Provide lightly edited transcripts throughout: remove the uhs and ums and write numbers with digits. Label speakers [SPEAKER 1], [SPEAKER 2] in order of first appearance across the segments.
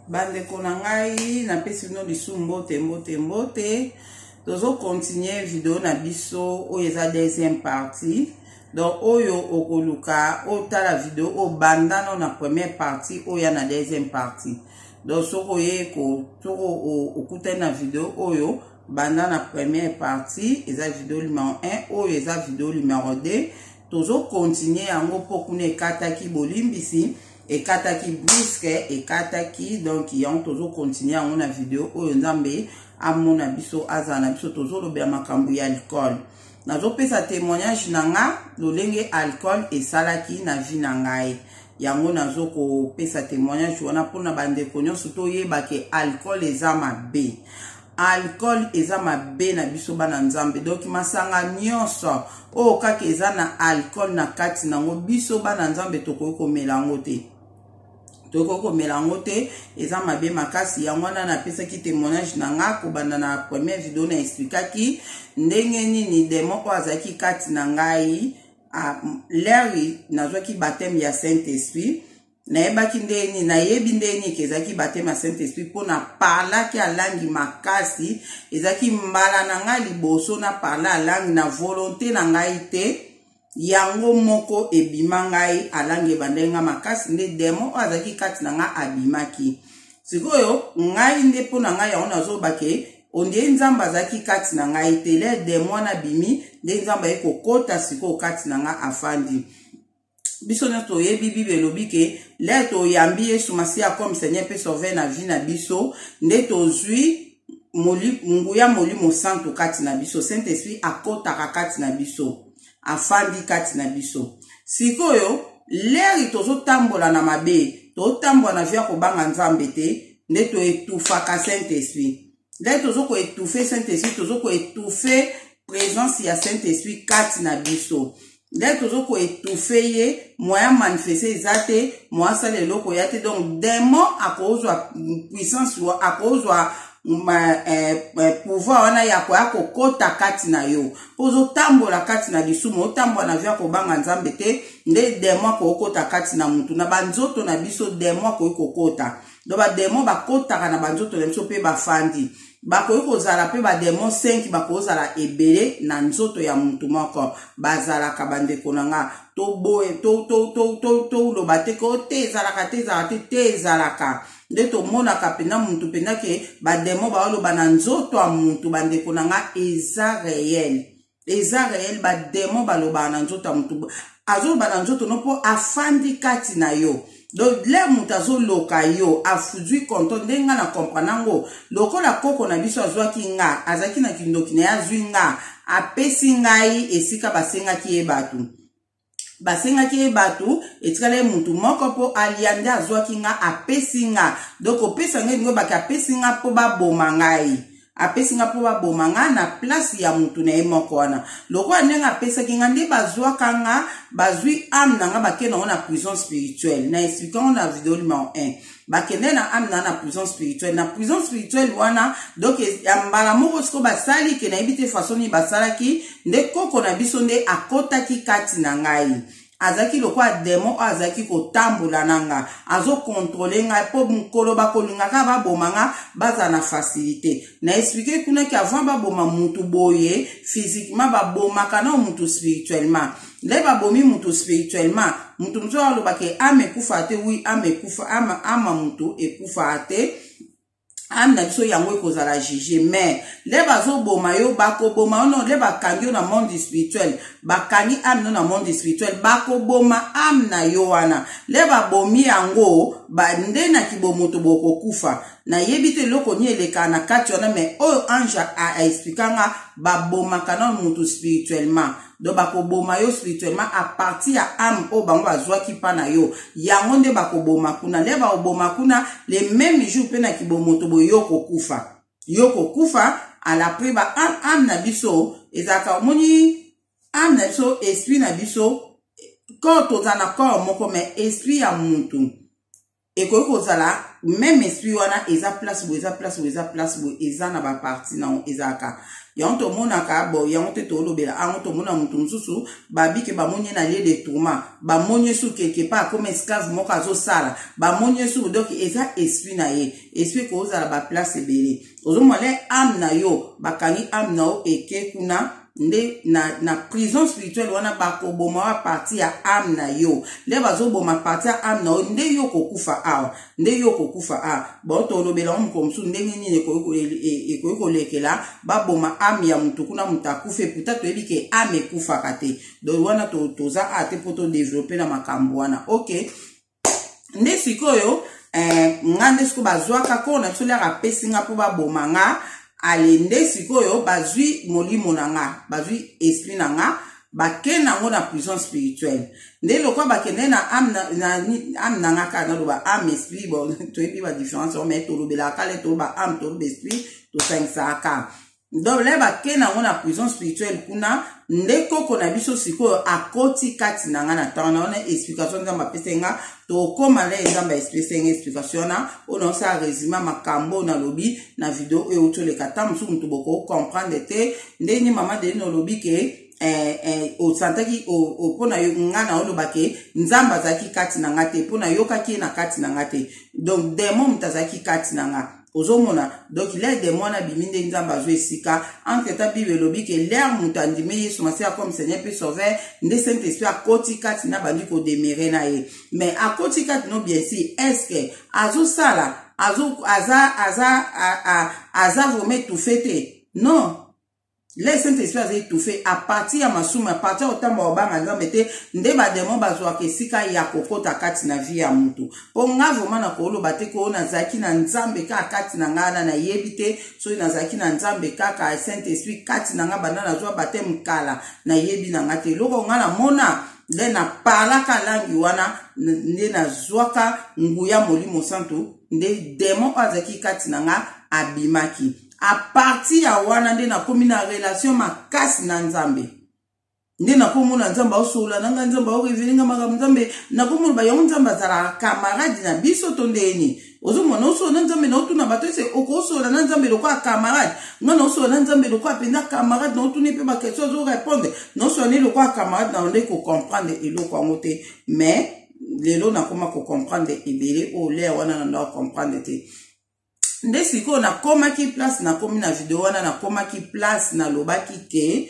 [SPEAKER 1] Bande konangai na pesi no bisu mbote. Tozo continuer vidéo na biso o eza deuxième partie. Donc oyo okoluka ota la vidéo o banda na première partie o ya na deuxième partie. Donc soko ye ko toko okuta na vidéo oyo banda na première partie eza vidéo numéro 1 o eza vidéo numéro 2. Tozo continuer yango pokune kataki bolimbisi et kataki briske et kataki donc yon tozo continuer yango na vidéo oyo nzambe amona biso azana biso tozo lobela makambo ya alcool. Nazo pesa témoignage nanga lolenge alcool et salaki na vie na ngai. Yango nazo ko pesa témoignage wana pona bande konyo soto yeba ke alcool eza mabe. Alcool eza mabe na biso bana nzambe. Donc masanga nyonso o kaka eza na alcool na kati nango biso bana nzambe tokoki komela yango te. Toko komelango te eza mabe makasi yango wana na pesa ki témoignage na nga ko banda na première vidéo na expliquaki ndenge nini démon ko azaki kati na ngai a leri nazwaki baptême ya Saint-Esprit na yebaki ndeni na yebi ndeni kezaki baptême ya Saint-Esprit pona parla ki alangi makasi ezaki mbala na nga liboso na parla alangi na volonté na ngai te. Yango moko ebima ngai alange bandenga makasi nde demo azaki kati na nga abimaki. Sikoyo ngai nde pona ngai yango nazobake onde nzamba azaki kati na ngai te le demo na bimi nde nzamba ekokota sikoyo kati na nga afandi. Biso na toyebi Bible lobi ke le to yambi Yesu Masiya comme Seigneur pe sauver na vie na biso nde tozwi nguya molimo santo kati na biso Saint-Esprit akotaka kati na biso. Afandi kati na biso. Sikoyo leri tozo tambola na mabe, to tambola na via ko banga nzambe te, nde to etufaka Saint-Esprit. Leri tozo ko etufe Saint-Esprit, tozo ko etufe présence ya Saint-Esprit kati na biso. Leri tozo ko etufe ye, moya manifeste ezate, moya sale loko yate, donc démon akozwa puissance wa akozwa pouvoir wana ya ko kota kati na yo pozo tambola kati na lisumu otambola na vya ko banga nzambe te nde démon ko kota kati na mutu na banzoto na biso démon ko kota do ba démon ba kota na banzoto na biso pe ba fandi ba ko kozala pe ba démon 5 ba ko zala ebele na nzoto ya mutu moko bazala ka bande konanga to boe to lo bateko te zala te zalaka nde to mona kapena muntu pena ke ba demo ba olo bananzoto a muntu bande konanga eza réel ba demo ba lo bananzoto a muntu azo bananzoto no po afandi kati na yo donc le muntu azo loka yo afudui konto ndenga na kompranango lokola koko na biso azwaki nga azaki na kindoki na azwi nga apesi ngai esika basenga ki ebatu basenga ki batu etikale mutu moko po aliande azwaki nga apesi nga donc opesa ngai ngo baka apesi nga po baboma ngai apesi nga po baboma nga na place ya mutu na moko wana loko anenga apesa ki nga nde bazwaka nga bazwi âme na nga bakena na prison spirituelle na expliquant na vidéo numéro 1 bakene na âme na prison spirituelle wana donc ya mbala moko siko basali ke na ebite façon ni basalaki nde koko na biso nde akotaki kati na ngai azaki lokwa démon azaki ko tambola nanga azo contrôler nga po mukolo bakolinga ka baboma nga baza na facilité na expliquer kuna ki avant baboma mutu boye physiquement baboma kana mutu spirituellement le babomi mutu spirituellement mutu mzo alobake amekufa te oui amekufa ama mutu ekufa te amna biso yango ekozala juger mais le bazo boma yo bako boma ono le bakangi na monde spirituel bakangi amna na monde spirituel bako boma amna yo wana le babomi yango bande na kibomoto boko kufa na yebite loko ni eleka na kati wana mais oyo ange a expliquanga baboma kana mutu spirituellement do bako boma yo spirituellement à partir ya âme o bango bazwaki pa na yo yango nde bako boma kuna le ba boma kuna les mêmes jours pe na kibomoto bo yoko kufa à la priba âme na biso ezaka moni âme na biso esprit na biso ko tozana corps moko mais esprit ya muntu et ko zala même esprit wana eza place bo eza place bo eza place bo eza na ba parti na ezaka yango to mona ka bo yango te to lobela ango to mona mutu mususu babi ke ba monye na lieu de tourment ba monye su quelque part comme esclave moko azo sala ba monye su donc eza esprit na ye esprit ko zala ba place ebele ozo mole âme na yo bakangi âme na o eke kuna nde na prison spirituelle wana bako boma wa parti ya âme na yo le bazo boma parti ya âme na yo nde yo kokufa awa nde yo kokufa a bo to lobela mukomsu ndenge nini ko lekela ba boma âme ya mutu kuna mutakufe peut-être ebi ke âme ekufa kate do wana toza ate poto développer na makambo wana OK nde sikoyo ngande siko bazwaka ko na tsolia rapesinga po ba boma nga alende sikoyo bazui molimo nanga bazui esprit nanga bakena ngo na prison spirituelle nde lokwa bakene na âme nanga kana loba âme esprit bon to epi ba différence on met to lobela kale to ba âme to esprit to sangsa ka donc le bakena ngo na prison spirituelle kuna nde koko na biso sikoyo akoti kati nanga na tana na explication nzamba pesenga to koma le nzamba explication na ono sa résumé makambo na lobi na video e otole kata musu mutu boko comprendre te nde ni mama de no lobi ke o santaki o pona yo ngana olo bake nzamba zaki kati nanga te pona yo kaki na kati nanga te donc démon mutazaki kati nanga ozomona donc il est des mois na biminde nzamba zo esika entre ta bible lobi ke l'air mutandi me yesu masia comme seigneur peut sauver nde saint esprit a koti kati na bandi ko demeurer na ye mais a koti kati no bien si est-ce que azo sala azo aza vome tout fete non le Saint-Esprit a étouffé à partir ya masuma à partir otamba obanga nzambe te nde ba démon bazwa ke sika ya kokota kati na vie ya mutu po nga vraiment na ko loba te ko na zaki na nzambe ka kati na ngana na yebite so na zaki na nzambe kaka Saint-Esprit kati na nga banda na zwa batem kala na yebi na ngate loko ngana mona nde na palaka langi wana nde na zwaka nguya molimo santo nde démon azaki kati na nga abimaki à partir ya wana nde na komi na relation makasi na nzambe nde na komona nzambe osola nanga nzambe orevelinga makambo nzambe na komona ba yango nzambe azala camarade na biso to ndeni ozomona osola nzambe na otuna bato ese okosola na nzambe lokwa camarade ngana osola na nzambe lokwa penda camarade na otuni pe ba question zo répondre non sola ni lokwa camarade na onde ko comprendre eloko yango te mais lelo na koma ko comprendre ebele o le wana na comprendre te nde siko na komaki place na komi na video wana na komaki place na lobaki ke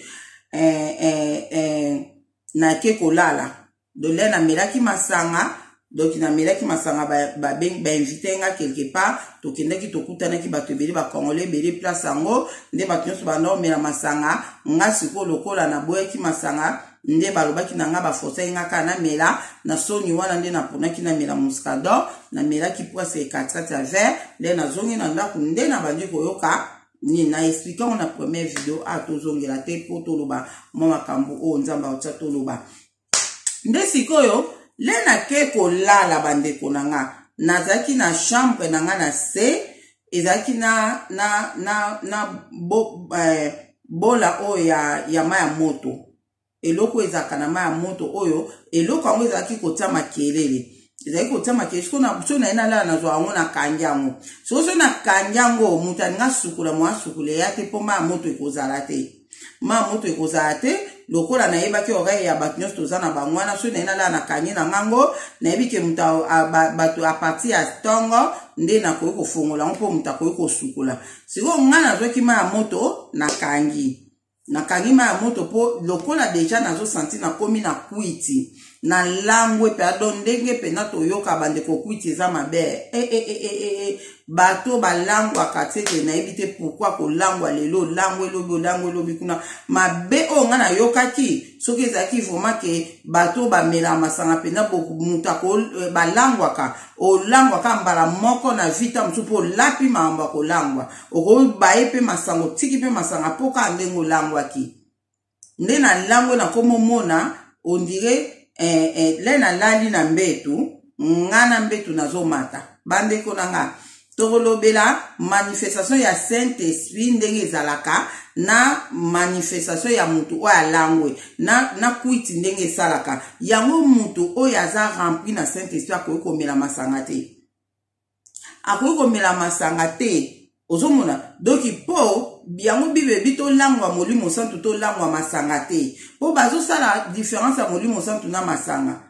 [SPEAKER 1] na ke kolala do le na melaki masanga donc na melaki masanga ba invité nga quelque part to kendaki to kutanaki bato ebele ba congolais ebele place yango nde bato nyonso banda omela masanga nga siko lokola na boyaki masanga nde balobaki na nga baforce nga ka na mela na soni wana nde na ponaki na mela muscador na mela ki poisse katrate ya vert le na zongi na ndako nde na bandi koyoka ni na expliquer on na première vidéo a tozongela te po toloba mo makambo o nzamba otsa toloba nde sikoyo le na ke kolala bandeko na nga nazaki na chambre na nga na se ezaki na bola o ya maya moto eloko ezaka na maya moto oyo eloko yango ezalaki kotia makelele ezalaki kotia makelele siko na so na ina la na zwa yango na kanjango so na kanjango mutu aninga sukula mwa sukule ya te po maya moto ekozala te maya moto ekozala te lokola na yebaki oreille ya bato nyonso toza na bango wana so na ina la na kanye na ngango nayebi ke mutu bato a partir ya tongo nde nakoki kofongola yango mpo mutu akoki kosukula siko nga nazwaki maya moto na kangima ya moto po lokola deja nazo senti na komi na kuiti na langwe pe adon ndenge pe na toyoka bande ko kuiti za mabe bato balangwa katete na ebite pourquoi ko langwa lelo langwe lobi kuna mabe o nga na yokaki soki ezaki vraiment ke bato ba mela masanga pe na boku muta ko balangwa ka o langwa ka mbala moko na vita msupo lapi mamba ko langwa o bae pe masango tiki pe masanga poka ndengo langwa ki nde na langwe na komo mona on dirait le na lali na mbetu ngana mbetu nazo mata bande ko nanga tolobela manifestation ya Saint-Esprit ndenge ezalaka na manifestation ya mutu oyo alangwe na kuiti ndenge esalaka yango mutu oyo aza rempli na Saint-Esprit akoki komela masanga te akoki komela masanga te ozomona donc po biango bibe bito langwa molimo santu to langwa masanga te po bazosala différence ya molimo santu na masanga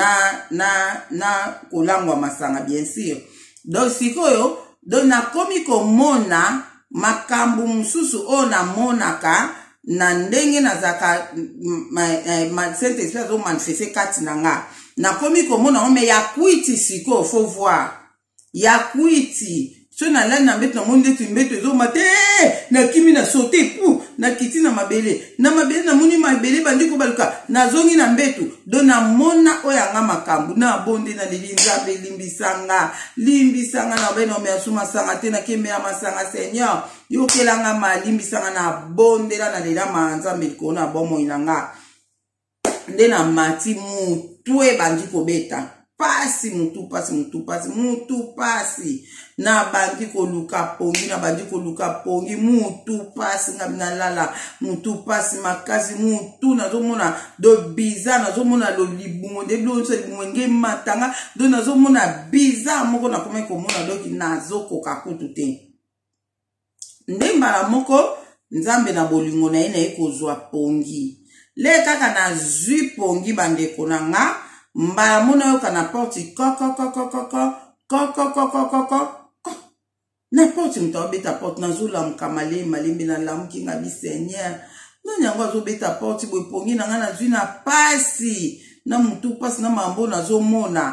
[SPEAKER 1] na kolangwa masanga bien sûr donc sikoyo donc nakomi komona makambo mususu o namonaka na ndenge nazaka Saint Esprit azo manifeste kati na nga nakomi komona me ya kwiti siko faut voir ya kwiti so na la na mbeto na monde tu mbeto ezo mate na kimi na sauter pou na kiti na mabele na moni mabele bandiko baluka na zongi na mbeto do na mona oya nga makambu na bonde na lilinza be limbisanga na beno me asuma sanga te na kemela masanga Seigneur yokelanga malimbisanga na bonde la na lela manza mbeko na bomo inanga nde na mati mutu e bandiko beta pasi mutu pasi na bandiko luka pongi mutu pasi ngabina lala mutu pasi makazi mutu nazomona do biza nazomona lo libungo de blonso libungo nge matanga do nazomona biza moko na komai komona doki nazoko kakutu te ndembala moko nzambe na bolingo na ye na ekozwa pongi le kaka na zwi pongi bandeko na nga mbala mona yoka na porti koko na porti mta obeta porti na zula mkamale malembe na lamuki nga bi Seigneur no nyango azo beta porti boy pongi na nga na zwi na pasi na mutu pasi na mambo na zo mona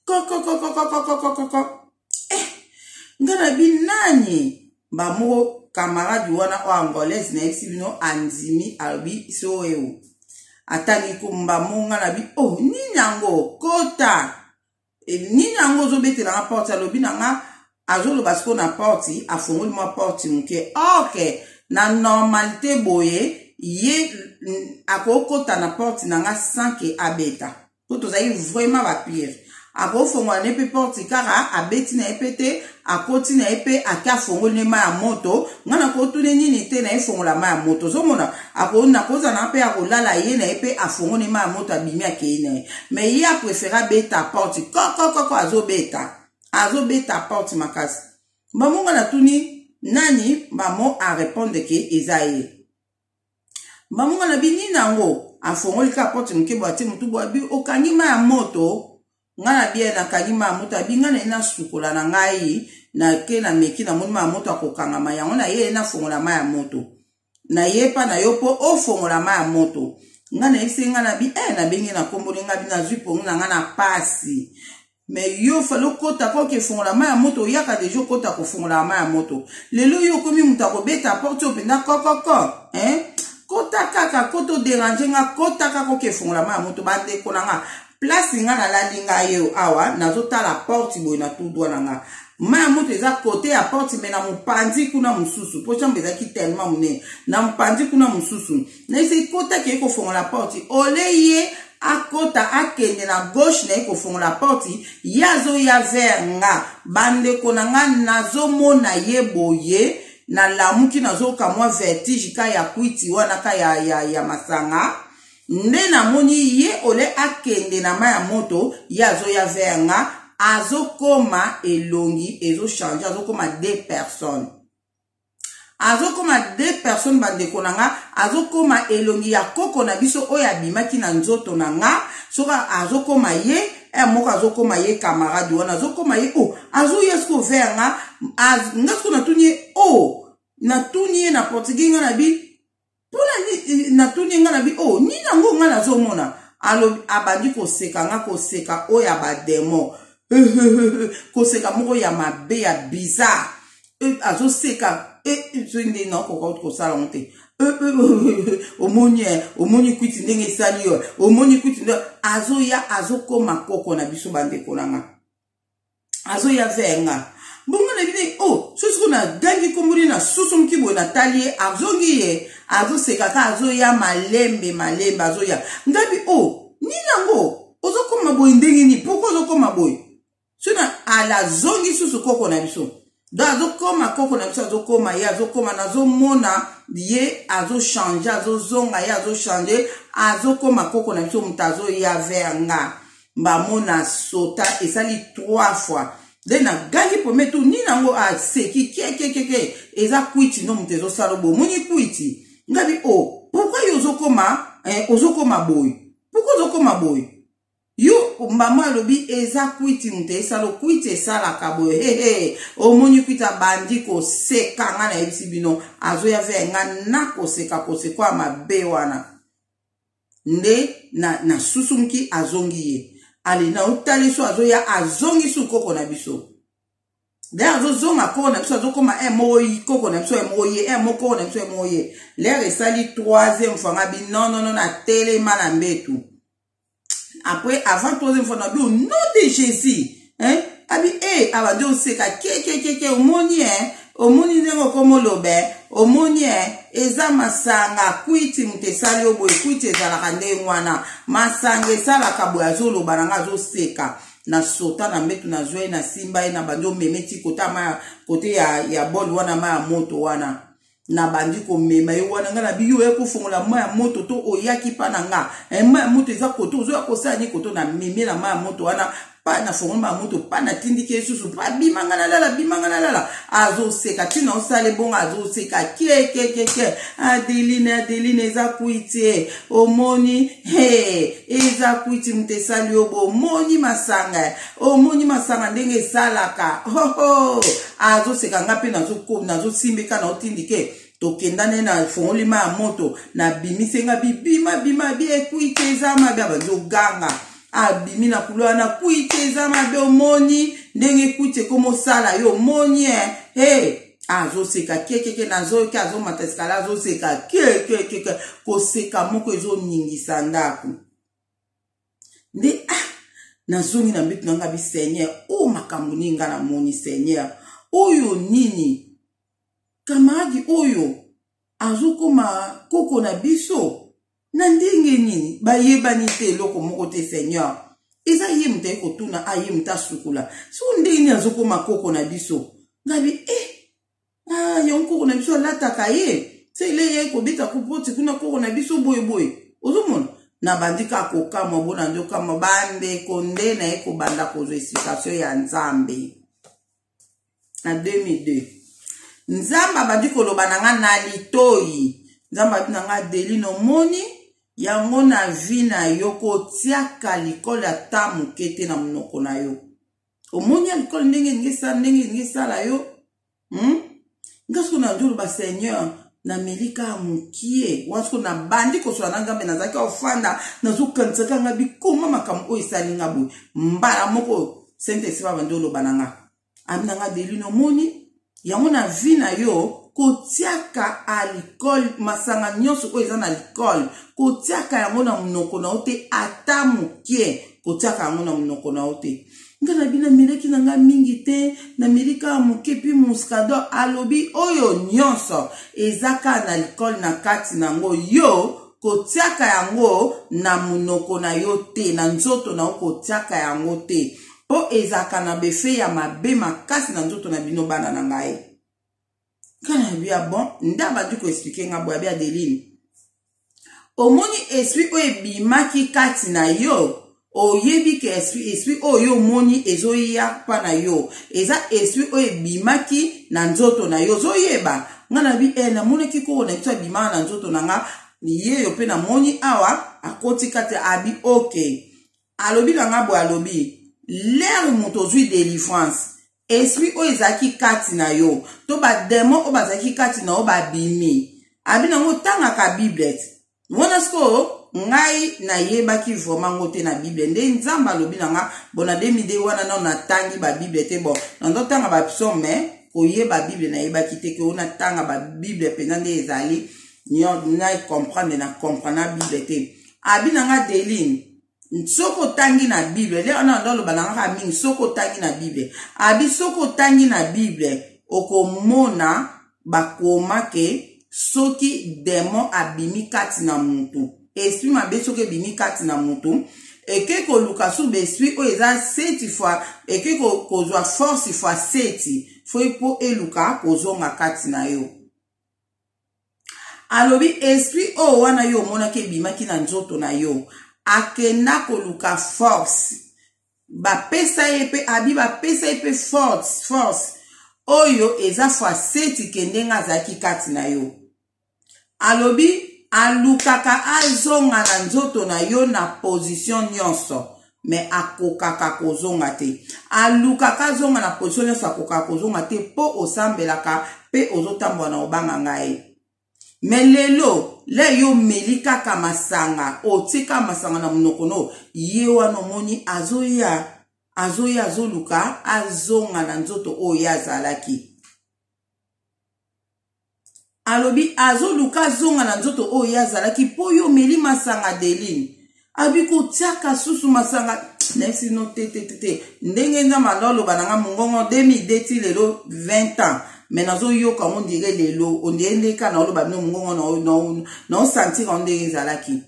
[SPEAKER 1] koko ngana binani ba mo camarade wana o angolaise na exibino anzimi albi soeo atani kumba monga na bi oh ninyango kota ninyango zo bete na porte alobi na nga azolo basko na porte afongoli mo porte muke okay na normalité boye ye akokota na porte na nga sans que abeta to zai vraiment ba pire ako fongola nepe porte kaka abeti na epete akoti na epe aka fongoli ne ma ya moto ngana ko tune nini te na efongola ma ya moto zomona ako na koza na pe akolala ye na epe afongoli ma ya moto abimi akene mais ye a préféré beta porte koko azobeta porte makasi bamonga na tuni nani bamo a répondre ke ezaye bamonga na bini nango afongoli ka porte mkebo ati mutu bo abi okangi ma ya moto ngana bia na kanyima moto abinga na ina sukola na ngai na ke na meki na monima moto akokanga mayango na ye na fongola ma ya moto na ye pa na yo po o fongola ma ya moto ngana isenga na bi na bengi na komboli nga bi na zwipo ngana na pasi mais yo falo kota ko ke fongola ma ya moto yaka dejo kota ko fongola ma ya moto lelo yo komi muta ko beta porte openda kokoko kota kaka koto déranger nga kota kako ke fongola ma ya moto bande konanga place nga na landinga yo awa nazota la porte boy na tout droit nga ma moto eza côté ya porte mais na mupandi kuna mususu po chambe za ki tellement mune na mupandi kuna mususu na ise kota ke ko fongola la porte oleye akota akende na gauche na ko fongola la porte yazo ya vers nga bande konanga nazomona ye boye na lamuki nazoka mwa vertige ka ya kwiti wana ka ya masanga nde na moni ye ole akende na ma ya moto yazo ya venga azokoma elongi ezo changer azokoma deux personnes bandeko nanga azokoma elongi ya koko na biso oyo abimaki na nzoto nanga soka azokoma ye moko azokoma ye camarade wana azokoma ye azo yesko venga ngasko na tuni na tuni na portugais na bi pona na tuni nga na bi ni nango nga na zomona alo abandi koseka oya ba demo koseka moko ya mabe ya bizarre azo seka zindi na ko sala onte omoni kwiti ndenge sali yo omoni kwiti ndo azo koma koko na biso bande konanga azo ya venga bonga na bine sosi na gangi komburi na susum kibo na talie azongi ye azo sekaka azo ya malembe azo ya ngabi ni nango ozo koma boy ndenge ni poko ozo koma boy sona ala zongi susu koko na biso do azo koma koko na biso azo koma ye azo koma na zo mona ye azo changer azo zonga ye azo changer azo koma koko na biso mutazo ya venga mba mona sota esali 3 fois de na gangi pome tu ni nango a seki ke eza kwiti no mutezo salobo muni kwiti ngabi o pourquoi ozokoma boy pourquoi ozokoma boy yo mama lobi eza kwiti mute salo kwiti sala kabo omoni kwita bandi ko seka nga na ebisi bino azo ya ve nga na ko seka kwa mabe wana nde na susumki azongi ye ali na utaliso azo ya azongi su koko na biso de azo zonga koko na biso azo koma moyi koko na biso moyi moko na biso moyi l'air esali troisième fois nga bi non na télé malambetu. Après, avant troisième fois, on a dit, nom de Jésus, hein, abi, abandi on sait que, au moni, nengo komo lobe, au moni, eza masanga, kuiti mutesali obo, kuiti ezala kande mwana, masanga esala kabuazo lo baranga zo seka, na sota na metu na zoe na simba, na bandi o memeti kote ya bol wana ma moto wana. Na bandi ko mema yo wana nga na biyo eko fongola ma moto to oyaki pa na nga ma moto eza koto ozo ya kosala ni koto na meme na ma moto wana pa na fongola ma moto pa na tindike susu pa bimanga na lala azo seka tina osale bonga azo seka ke Adeline eza kuiti omoni eza kuiti mtesali obo omoni masanga ndenge salaka azo seka nga pe nazo simbeka na otindike tokendane na fongoli ma moto na bimisenga bima bie kuite za mabe abazo ganga abimi na kulwa na kuite za mabe omoni ndenge kuite komo sala yo omoni azo seka ke nazo ke azo mateskala azo seka ke ko seka moko ezo ningisa ndaku nde nazongi na mbitu nanga bi Seigneur o makambo ninga na moni Seigneur oyo nini kamadi oyo azokoma koko na biso na ndenge nini bayebani te loko moko te Seigneur eza ye mte kotuna aye mta sukula so ndeni azokoma koko na biso ngabi yonko na biso lataka ye se ile ye kobita kupoti kuna koko na biso boy ozomona na bandika kokama bona ndoka mabande konde na eko banda kozo explication ya Nzambe na 2002 Nzamba bandi koloba nanga na litoi Nzamba binanga delino moni yango na vi na yo kotiaka likolo ya tamu kete na munoko na yo omoni ya likolo ndenge ngisala yo ngasko na ndulu ba Seigneur na melika mukie wasko na bandi kosola na Nzambe na zaki ofanda na zukansaka nga bikoma makambo isali nga bu mbala moko sente siba bandolo bananga aminanga delino moni yango na vi na yo kotiaka alcool masanga nyonso oyo eza na alcool kotiaka yango na munoko na ote ata mukie kotiaka yango na munoko na ote nga na bina mileki na nga mingi te na milika mukie pi muskador alobi oyo nyonso ezaka na alcool na kati nango yo kotiaka yango na munoko na yo te na nzoto na kotiaka yango te po ezaka na befe ya mabe makasi na nzoto na bino bana na ngai kana bia bon ndaba du ko expliquer nga bo bia Adeline omoni esprit oyo ebimaki kati na yo oyebi ke esprit oyo moni ezoya pa na yo eza esprit oyo ebimaki na nzoto na yo zoyeba nga na bi na moneki ko na kitwa bima na nzoto na nga ye yo pe na moni awa akoti kati abi okay alobi na nga bo alobi l'air motozui délivrance esprit o ezaki kati na yo to ba demo o bazaki kati na o ba bimi abi na ngo tanga ka Bible mona sko ngai na yebaki vraiment ngote na Bible nde Nzamba lobi na nga bona 2002 wana na tangi ba Bible te bon ndo tanga ba psaume ko yeba Bible na yebaki te ke ona tanga ba Bible pena nde ezali nyo na comprendre na comprendre Bible te abi na nga Deline soko tangi na Bible le ona ndolo balanga mingi soko tangi na Bible abi soko tangi na Bible okomona bakoma ke soki demo abimi kati na mutu esprit mabe soki bimi kati na mutu eke ko luka su esprit o eza 7 fois eke ko kozwa force fois 7 foi po eluka kozonga kati na yo alobi esprit o wana yo mona ke bima ki na nzoto na yo akenda koluka force ba pesa ye pe abi ba pesa ye pe force oyo eza facette kendenga zaki kati na yo alobi alukaka azonga na nzoto na yo na position nyonso me akokaka kozonga te alukaka zonga na position nyonso akokaka kozonga te po osambelaka pe ozotambola na obanga ngai me lelo le yo meli kaka masanga otika masanga na monoko no ye wana omoni azoya azoluka azonga na nzoto oyo azalaki alobi azoluka zonga na nzoto oyo azalaki po yo meli masanga deline abi kotiaka susu masanga nesi no te ndenge nzambe aloba nanga mongongo 2002 lelo 20 ans mais nazo yoka on dirait lelo on dirait ndeka na oloba no mongongo na sentir on ndenge ezalaki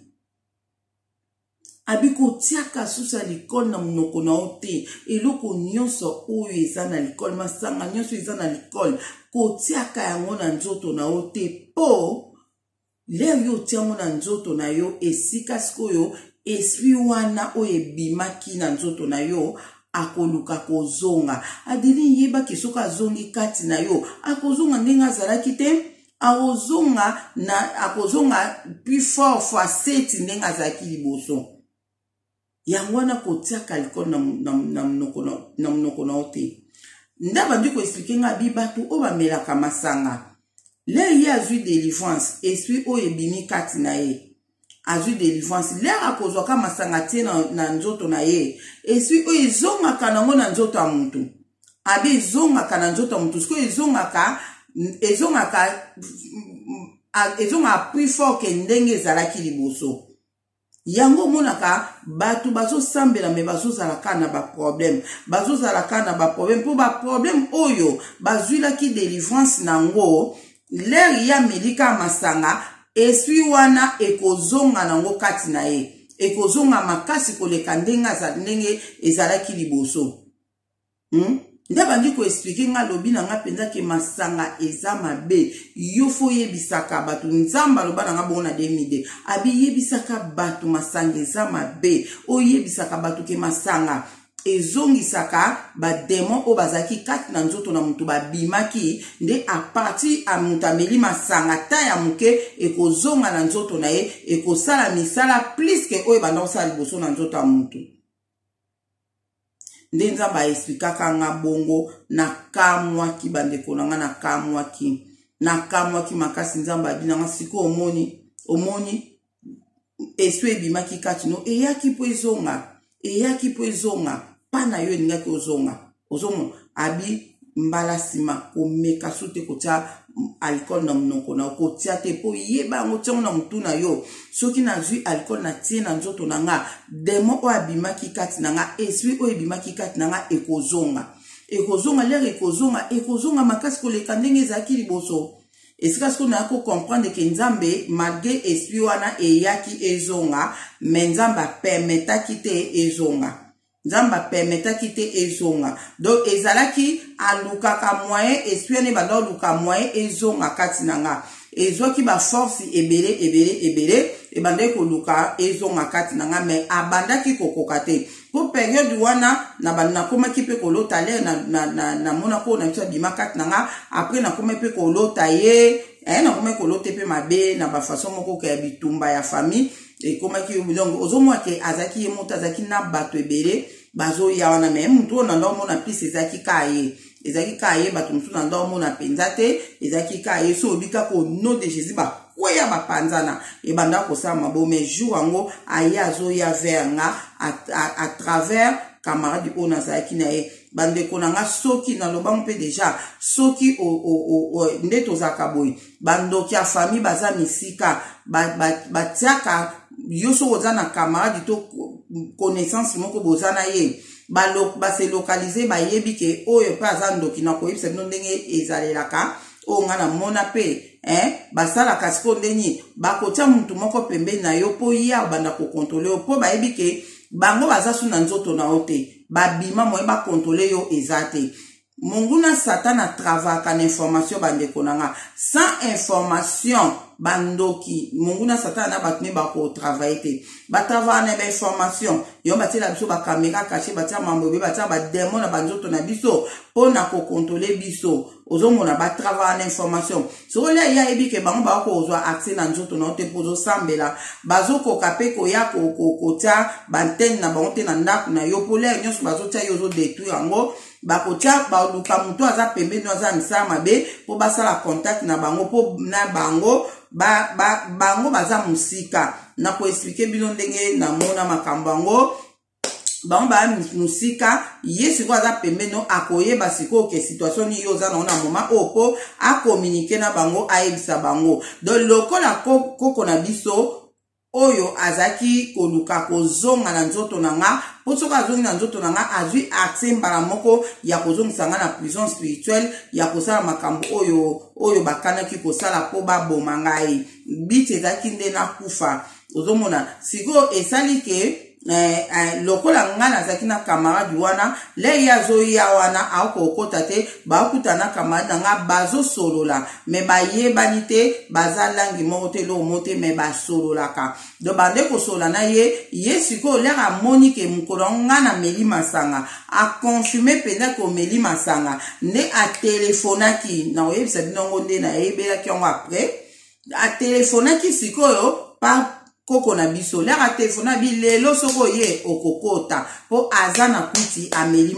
[SPEAKER 1] abi kotiaka susu likolo na monoko na ote eloko nyonso oyo eza na likolo masanga nyonso eza na likolo kotiaka yango na nzoto na ote po leo yo tiango na nzoto na yo esika sikoyo esprit wana oyo ebimaki na nzoto na yo akoluka kozonga adeli yeba kisoka azongi kati na yo akozonga ndenge azalaki te akozonga plus fort facette ndenge azalaki liboso yango wana kotiaka likolo na monoko na ote ndaba ndi koexplike nga bibatu oyo bamelaka masanga le ye azwi délivrance esprit oyo ebimi kati na ye azwi délivrance le akozwaka masanga tie na nzoto na ye esprit oyo ezongaka nango na nzoto ya mutu abi ezongaka na nzoto ya mutu sikoyo ezongaka plus fort ke ndenge ezalaki liboso yango monaka batu bazosambela me bazozalaka na baproblème mpo baproblème oyo bazwilaki délivrance nango leri ya melika masanga esprit wana ekozonga nango kati na ye ekozonga makasi koleka ndenge ezalaki liboso nde bandi koexplike nga lobi na nga mpenza ke masanga eza mabe yo fo yebisaka bato nzambe aloba na nga bongo na 2002 abi yebisaka bato masanga eza mabe oyebisaka bato ke masanga ezongisaka bademon oyo bazalaki kati na nzoto na mutu babimaki nde aparti ya mutu ameli masanga ta ya moke ekozonga na nzoto na ye ekosala misala plus ke oyo banda kosala liboso na nzoto ya mutu nde nzambe aexplikaka nga bongo na kamwaki bandeko na nga na kamwaki makasi nzambe abina nga siko omoni esu ebimaki kati no eyaki po ezonga pana yo elingaki ozonga abi mbala nsima komeka so te kotia alcool na monoko na kotia te po yeba yango tiango na mutu na yo soki nazwi alcool na tie na nzoto na nga demo oyo abimaki kati na nga esprit oyo ebimaki kati na nga ekozonga lere ekozonga makasi koleka ndenge ezalaki liboso esika siko na yako comprendre ke nzambe malgré esprit wana eyaki ezonga me nzambe apermetaki te ezonga donc ezalaki alukaka moyen esprit ne banda luka moyen ezonga kati na nga ezwaki ba force ebele ebandaki koluka ezonga kati na nga me abandaki kokoka te po période wana nakomaki mpe kolota le na mona ko na biso bima kati na nga après nakomaki mpe kolota ye nakomaki kolota mpe mabe na bafaçon moko ya bitumba ya famille ekomaki donc ozomona ke azalaki ye moto azalaki na bato ebele bazoya wana me mutu oyo na ndo omona plus ezalaki ka ye bato mosusu na ndo omona mpenza te ezalaki ka ye so obi kaka au nom de Jésus bakweya bapanzana ebanda kosala mabo me jour yango aye azoya vers nga à travers camarade oyo nazalaki na ye bandeko na nga soki nalobango mpe deja soki nde tozalaka boye bandoki ya famille baza misika batiaka yo so oza na camarade to connaissance moko boza na ye base localiser bayebi ke oyo mpe aza ndoki na koyebisa bino ndenge ezalelaka oyo nga na mona mpe basalaka siko ndeni bakotia mutu moko pembeni na yo mpo ye abanda kokontrole yo mpo bayebi ke bango baza su na nzoto na yo te babima moye bakontrole yo eza te monguna satan a travaka na information bandeko nanga sans information bandoki monguna satan na batuni bako travailler te ba travailler na ba information yo batela biso ba caméra caché batia mambobe batia ba démon na banzoto na biso pona ko contrôler biso ozomona ba travailler na information so le ya ebike bango ba ko ozwa accès na nzoto na te pozo sambela bazoko kapeko ya ko tia bantenne na bango te na ndako na yo pole nyonso bazotia yo zo détruire yango bakotia baluka mutu aza pembeni aza misala mabe po basala contact na bango po na bango bango baza musika na ko expliquer bino ndenge na mona makambo yango bango ba musika yesi ko aza pembeni akoyeba siko ke situation ni yo za na moma opo a communiquer na bango aebisa bango donc lokola koko na biso oyo azaki koluka kozonga na nzoto nanga posoka azongi na nzoto nanga azwi accès mbala moko ya kozongisa nga na prison spirituelle ya kosala makambo oyo bakanaki kosala po baboma ngai biti ezalaki nde nakufa ozomona siko esali ke lokola nga nazalaki na camarade wana le ye azoya wana akokota te bakutana camarade na nga bazosolola me bayebani te baza langi moko te lomo te me basololaka do bande kosolola na ye sikoyo lere amoni ke mokolo nga na meli masanga akonfirme mpenza komeli masanga nde atelefonaki na oyebisa binongo nde nayebelaki yango apres atelefonaki sikoyo pa koko na biso lera telefona bi lelo soko ye okokota po azana kuti ameli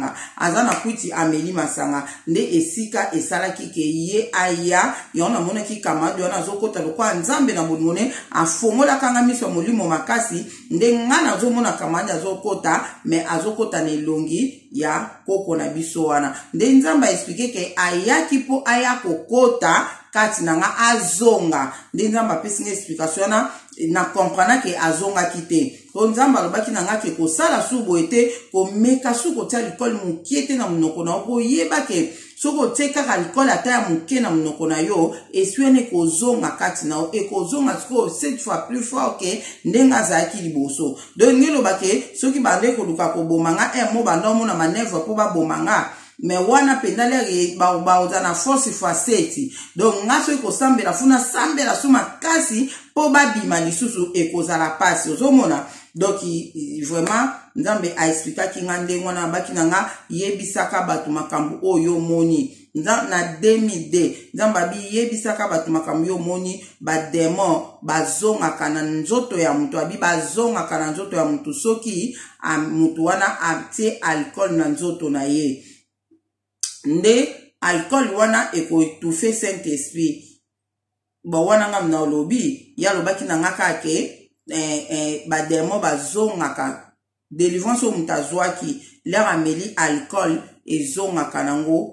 [SPEAKER 1] masanga nde esika esalaki ke ye aya yona mona ki kamado yona zokota lokwa nzambe na bolimone afongola kanga miso molimo makasi nde ngana zomona kamado azokota me azokota na elongi ya koko na biso wana nde nzamba explique ke ayaki po aya kokota kati nanga azonga nde nzamba pesi nga explication na comprendre ke azonga kite ko nzamba lobaki nanga ke ko sala subo ete ko meka suko tia likol mukiete na munoko na ko yeba ke soko teka ka likol ata muke na munoko na yo eswene ko zonga kati na e ko zonga ko 7 fois plus fort ke ndenga zaki liboso donc ngelo bake soki bande ko luka ko bomanga mo bandomo na manevre po ba bomanga me wana pendale ba na force fois 7 donc ngaso ko sambela funa sambela suma kasi po babima lisusu ekozala pasi ozomona donc vraiment nzambe a expliquer ki ngande ngwana baki nanga yebisaka batu makambo oyo moni na 2000 nzamba bi yebisaka batu makambo yo moni ba demon bazonga kana nzoto ya mutu abi bazonga kana nzoto ya mutu soki mutu wana ate alcool na nzoto na ye nde alcool wana eko tufe Saint Esprit ba wana nga mna lobi ya lobaki na ngaka ke ba demo bazongaka délivrance o mutazwaki lera meli alcool ezongaka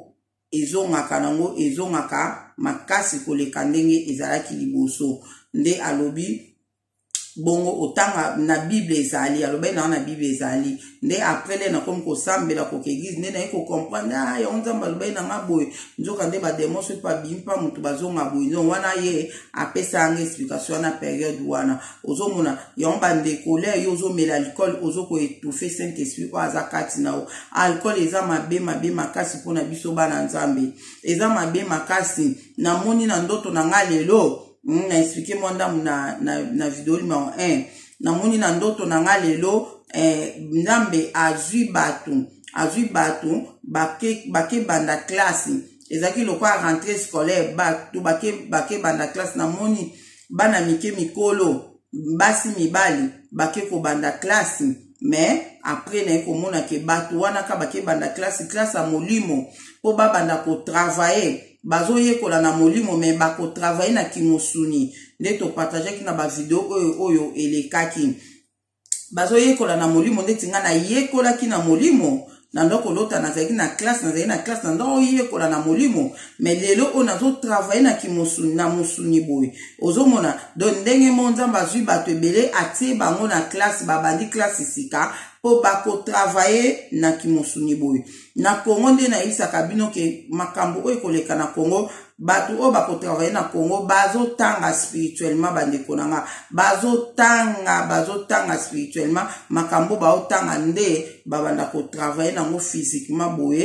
[SPEAKER 1] nango ezongaka makasi koleka ndenge ezalaki liboso nde alobi bongo otanga na Bible ezali alobai na Bible ezali nde après le na comme ko sambela ko église nde na ko comprendre ya onzamba alobai na ngaboy nzoka nde ba démon so pa bimpa mutu bazonga boy non wana ye apesa nga explication na période wana ozomona yomba ndeko le yo zo mela alcool ozoko étouffer Saint Esprit ko azakati na alcool eza mabe makasi pona biso bana nzambe eza mabe makasi na moni na ndoto na ngalelo na expliqué mwanda na video numéro 1 na moni na ndoto na nga lelo nzambe azwi batu bake banda classe ezaki lokwa rentrée scolaire batu bake banda classe na moni bana mike mikolo basi mibali bake ko banda classe mais après na komona ke batu wana ka bake banda classe a molimo po banda ko travailler bazo yekola na molimo me bako travailler na kimosuni nde to partager ki na ba video oyo elekaki bazo yekola na molimo nde tinga na yekola ki na molimo na ndoko lota na zaki na classe na ndo yekola na molimo me lelo ona zo travailler na kimosuni na musuni boy ozomona don ndenge monzamba zwi bato ebele atie bango na classe babandi classe sika po bako travailler na kimosuni boy na Congo nde na isaka bino ke makambo oyo koleka na Congo batu o bako travailler na Congo bazo tanga spirituellement bandeko nanga bazo tanga spirituellement makambo ba otanga nde babanda ko travailler nango physiquement boye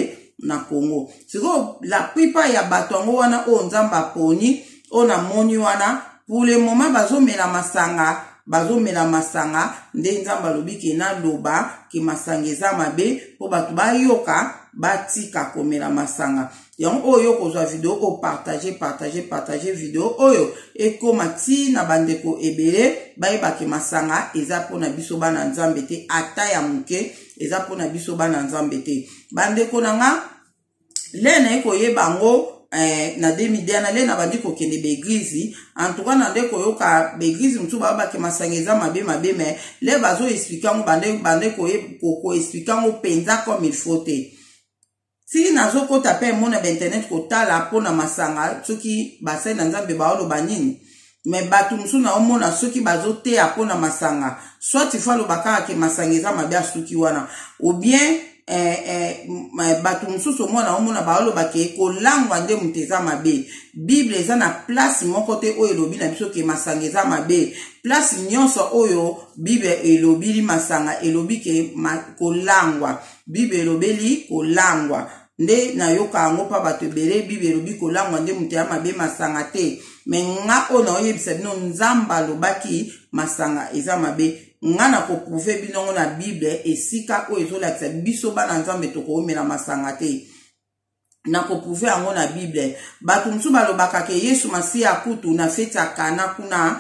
[SPEAKER 1] na Congo. Siko la plupart ya bato yango wana o nzamba poni o na moni wana pour le moment bazomela masanga nde nzamba lobi ke na loba ke masanga eza mabe po bato bayoka batika komela masanga. Yango oyo kozwa video o partager video oyo ekoma ti na bandeko ebele bayebake masanga eza pona biso bana nzambe te ata ya muke eza pona biso bana nzambe te. Bandeko nanga lena ekoyeba ngo na 2000 na le na bandi kokende beglize en tout cas na ndeko yoka beglize mutu babake masanga eza mabe me le bazo expliquer ngo bande ko expliquer ngo penza comme il faut te. Si nazo kota pe mona ba internet kotala pona masanga soki basai na nzambe baolo banini me batu musu na omona soki bazo te apona masanga soit ifalo bakaka ke masanga eza mabe asuki wana ou bien batu mususu mona omona baolo bake kolangwa nde muteza mabe. Bible eza na place moko te oyo elobi na biso ke masanga eza mabe. Place nyonso oyo Bible elobili masanga elobi ke kolangwa. Bible elobeli kolangwa. Nde na yoka yango pa bato ebele Bible elobi kolangwa nde muteza mabe masanga te. Me nga ona oyebisa bino nzamba lobaki masanga eza mabe. Nga na ko prouver binongo na Bible esika o ezolakisa biso bana nzambe tokoomela masanga te. Na ko prouver yango na Bible. Bato musu balobaka ke Yesu Masiya akutu na feti ya Kana kuna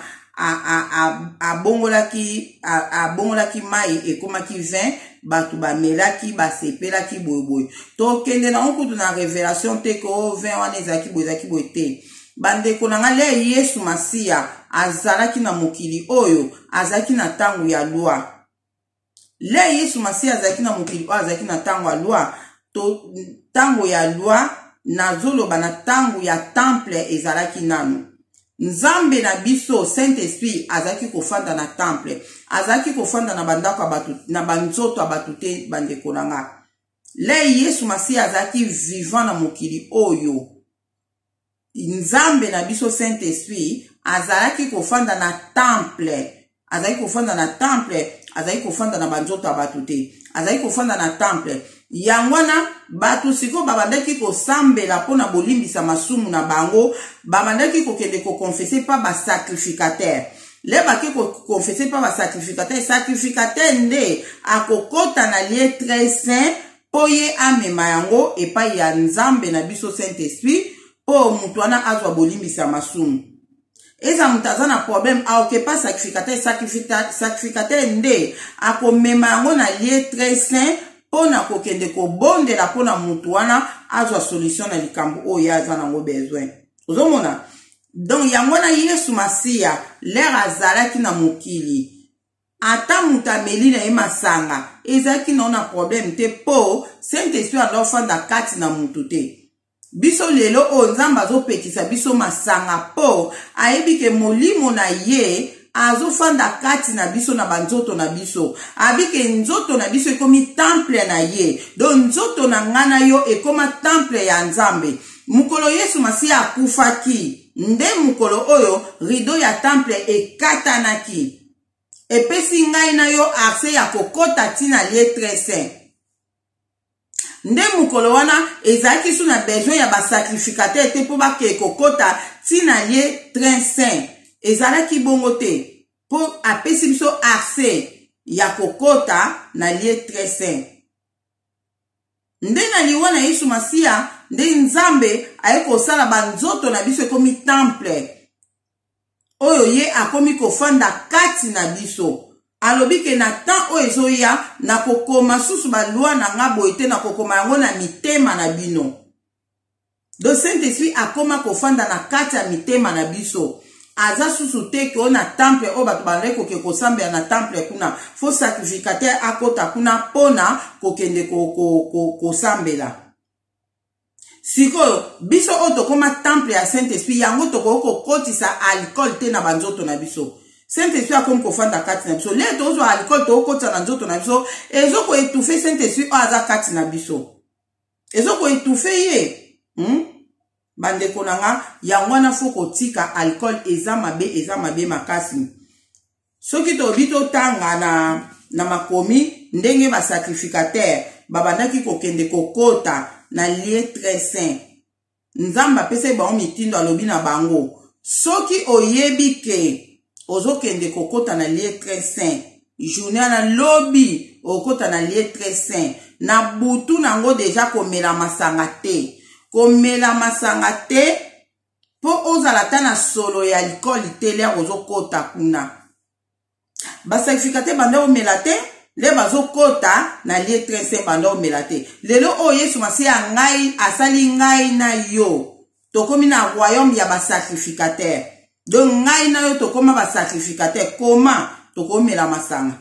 [SPEAKER 1] abongolaki mai ekomaki vin bato bamelaki basepelaki boyeboye. Tokende na okutu na révélation te ko vin wana ezalaki boye te. Bandeko nanga le Yesu Masiya azalaki na mokili oyo azalaki na tango ya loi. Le Yesu Masiya azalaki na mokili oyo azalaki na tango ya loi. To tango ya loi nazoloba na tango ya temple ezalaki nanu. Nzambe na biso Saint-Esprit azalaki kofanda na temple. Azalaki kofanda na bandako abatu na banzoto abatu te bandeko nanga. Le Yesu Masiya azalaki vivant na mokili oyo. Nzambe na biso Saint-Esprit azalaki kofanda na temple. Azalaki kofanda na temple, azalaki kofanda na banzoto abatu te. Azalaki kofanda na temple. Yangwana batu siko babandaki kosambela pona bolimbisa masumu na bango, babandaki kokende ko confesser pa ba sacrificateur. Le baki ko confesser pa ba sacrificateur nde akokota na lieu très saint poye amema yango epai ya Nzambe na biso Saint-Esprit po mutu wana azwa bolimbisa masumu. Eza mutaza na problème aokepa sacrificateur nde akomema yango na lieu très saint pona kokende ko bondela pona mutu wana azwa solution na likambo oyo aza nango besoin. Ozomona? Donc yango na Yesu Masiya l'air azalaki na mokili. Ata mutu ameli na ye masanga ezalaki na problème te po Saint-Esprit alofanda kati na mutu te. Biso lelo o Nzambe azopekisa biso masanga po ayebi ke molimo na ye azofanda kati na biso na banzoto na biso. Abike nzoto na biso ekomi temple na ye. Do nzoto na ngana yo ekoma temple ya Nzambe. Mukolo Yesu Masiya akufaki. Nde mukolo oyo rido ya temple ekatanaki. Epesi ngai na yo accès ya kokota tina lieu très saint. Nde mukolo wana ezalaki suna besoin ya basacrificateur te po bake kokota tina lieu très saint. Ezalaki bongo te po apesi biso accès ya kokota na lieu très saint. Nde na liwana Yesu Masiya nde Nzambe ayeko sala banzoto na biso ekomi temple. Oyo ye akomi kofanda kati na biso. Alobi ke na temps oyo ezoya na kokoma susu ba loi na nga boite na kokoma yango na mitema na bino. Do Saint-Esprit akoma kofanda na kati ya mitema na biso. Aza susu te ke na temple o bato baleko ke kosambela na temple kuna. Fo sacrificateur akota kuna pona kokende kosambela. Siko biso oto koma temple ya Saint-Esprit yango toko kokotisa alcool te na banzoto na biso. Saint-Esprit akomi kofanda kati na biso. Le tozo alcool to okotisa na nzoto na biso. Ezoko etufe Saint-Esprit o aza kati na biso. Ezoko etufe ye. Bandeko nanga yango na foko tika alcool eza mabe makasi. Soki to bito tanga na makomi ndenge ba sacrificateur babandaki kokende kokota na lieu très saint. Nzamba apesa bango mitindo alobi na bango. Soki oyebi ke ozokende kokota na lieu très saint. Journée na lobby okota na lieu très saint. Na butu nango deja komela masanga te. Komela masanga te po ozala ta na solo ya alcool tele ozokota kuna. Ba sacrificateur banda omela te. Le bazokota na lieu très saint banda omela te. Lelo o Yesu masi ya ngai asali ngai na yo. Tokomi na royaume ya ba sacrificateur. Donc ngai na yo tokoma ba sacrificateur. Comment tokomela masanga?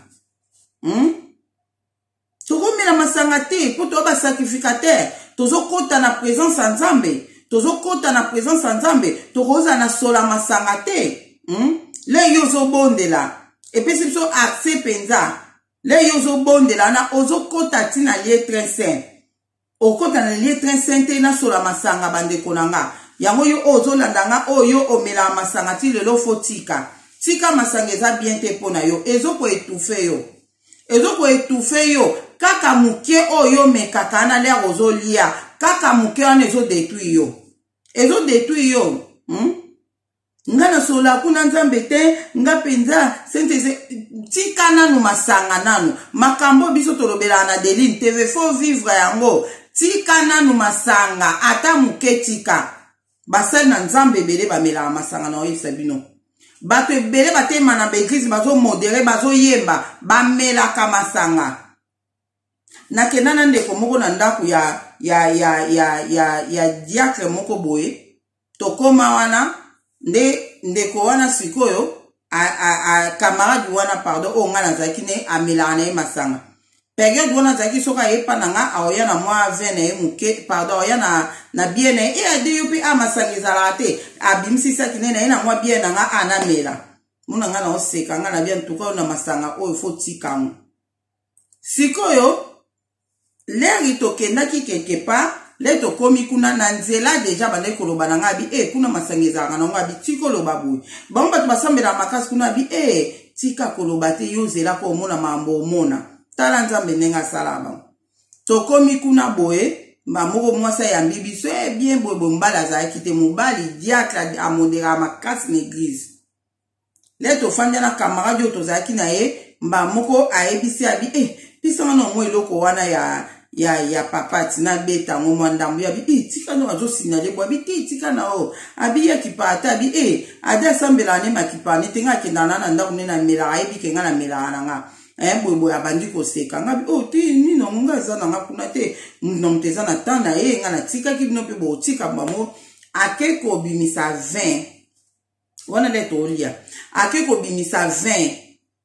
[SPEAKER 1] Tokomela masanga te po to ba sacrificateur. Tozokota na présence en Nzambe. Tozokota na présence en Nzambe. Tokoza na sola masanga te. Le yozo bondela. Et puis si so accès penza. Le yozo bondela na ozokota tina lieu très saint. Okota na lieu très saint te na sola masanga bande konanga. Yango yo ozolandanga oyo omela masanga ti lelo fotika. Tika masanga eza bien te pona yo. Ezoko etufe yo. Ezoko etufe yo. Kaka muke oyo mekaka na le ozolia. Kaka muke wana ezo détruire yo. Ezo détruire yo. Nga na sola kuna Nzambe te. Nga penza. Senteze. Tika nanu masanga nanu. Makambo biso tolobela na Deline TV. Faut vivre yango. Tika nanu masanga. Ata muke tika. Basal na Nzambe bele bamela masanga na oyo sabino. Bato ebele batema na beglise bazo modere bazo yemba bamela kamasanga. Na kenana ndeko moko na ndaku ya diacre moko boye. Tokoma wana ndeko wana sikoyo camarade wana pardon o nga na zaki ne amela na masanga. Période wana zaki soka yepa nanga aoya na mwa vene muke pardon aoya na biene e ade yupi amasanga ezalate abimisi sakine na ina mwa biene nanga anamela muna nga na oseka nga na bien tuka na masanga oyo fotika sikoyo leri tokendaki quelque part le tokomi kuna na nzela deja bande koloba na ngabi kuna masanga ezalaka na ngabi tikoloba boye bango bato basambela makasi kuna bi tika koloba te yo zela ko omona mambo omona tala Nzambe nenga salama. Tokomi kuna boye, moko mwasa ya mbibiso, bien boye mbala za kite mobali, diacre a modera makasi n'église. Le tofandi na camarade tozaki na ye, moko aebisi abi, pisa na mo eloko wana ya papa tina beta ngomwa ndambu ya bi, tika no azo signale bo abi tika na o, abi ya kipata abi, ada sambela ne makipani tenga kendana na ndaku ne na mela ayebi kenga na mela na nga. Boy abandi koseka ngabi ti nino nga za na kuna te nomteza na tana nga na tika ki no pe bo tika mbamo akeko bimisa 20 wana le tolia akeko bimisa 20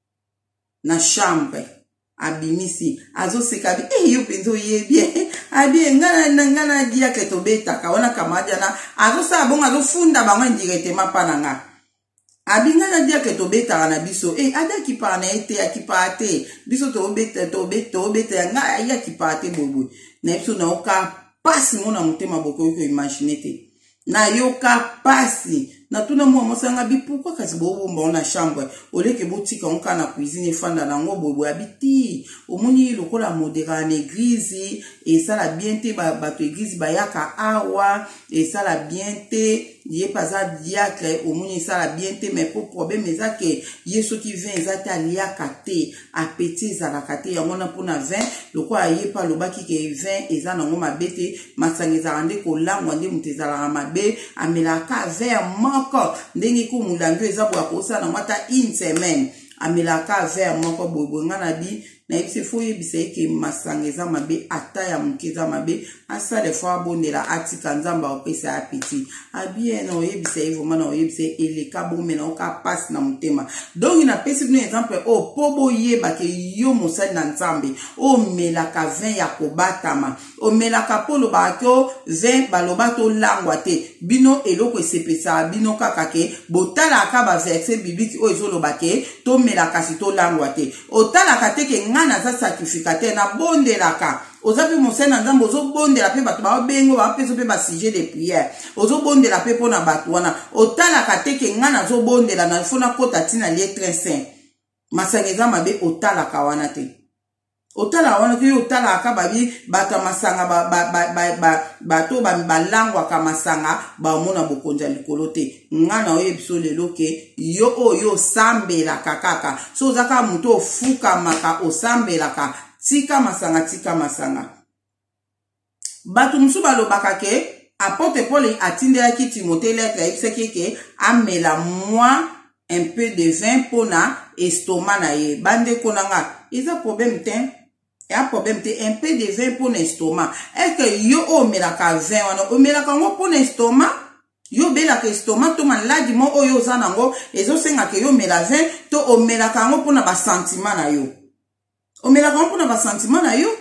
[SPEAKER 1] na chambre abimisi azo seka bi yo penzo ye bien abi ngana dia ke to beta ka wana kamadia na azo sa bonga azo funda bango directement pananga abinga na dia ke to beta na biso ada ki pa na ete akipate biso to beta nga ya kipate bobo na biso na oka pasi mona mutema boko ko imagine te na yoka pasi na tuna mwa mosanga bi pourquoi kasi bobo mbona chambre oleke botika onka na cuisine fanda na ngo bobo abiti omuni lokola modera na église et ça la bien te bato église bayaka awa et ça la bien te ye paza diacre omuni ça la bien te mais pour problème ezake yeso ki vin ezate aliaka te apeti ezalaka te yango na pona vin lokola ye pa lobaki ke vin eza nango mabe te masanga ezalaka nde kolangwa nde moto ezalaka mabe amelaka verre moko ndenge ko mulango eza bwa kosala na mata une semaine amelaka verre moko bobo nga na bi na yebise fo yebisa eke masanga eza mabe ata ya moke eza mabe asala fo abondela atika Nzambe opesa ya peti abie na oyebisa ye vraiment na oyebisa eleka bomela oka passe na motema donc na pesi bino exemple po boyeba ke yo mosali na Nzambe omelaka vin ya kobatama omelaka po lobaka ko vin baloba to langwa te bino eloko esepesa bino kaka ke botalaka ba verset biblique oyo ezoloba ke tomelaka si to langwa te otalaka te ke na za sacrificateur na bondelaka ozapi mosali na Nzambe ozobondela pe bato babengo bapesa pe ba sujet de prière ozobondela pe pona bato wana otalaka te ke nga nazobondela na fona kota tina lieu très saint masanga eza mabe otalaka wana te otala wana ki otala aka babi bato masanga bato balangwa ka masanga bamona bokonza likolo te ngana oye biso lelo ke yo oyo sambelaka kaka so ozaka mutu ofukamaka osambelaka tika masanga bato musu balobaka ke apôtre Paul atindelaki Timothée lettre ayebisaki ke amela moi un peu de vin pona estomac na ye bandeko nanga eza problème te un problème te un peu de vin pona estomac est que yo omelaka vin wana omelaka ngo pona estomac yo belaka estomac to maladi mo oyo oza nango ezosengaka yo omela vin to omelaka ngo pona basentiment na yo omelaka ngo pona basentiment na yo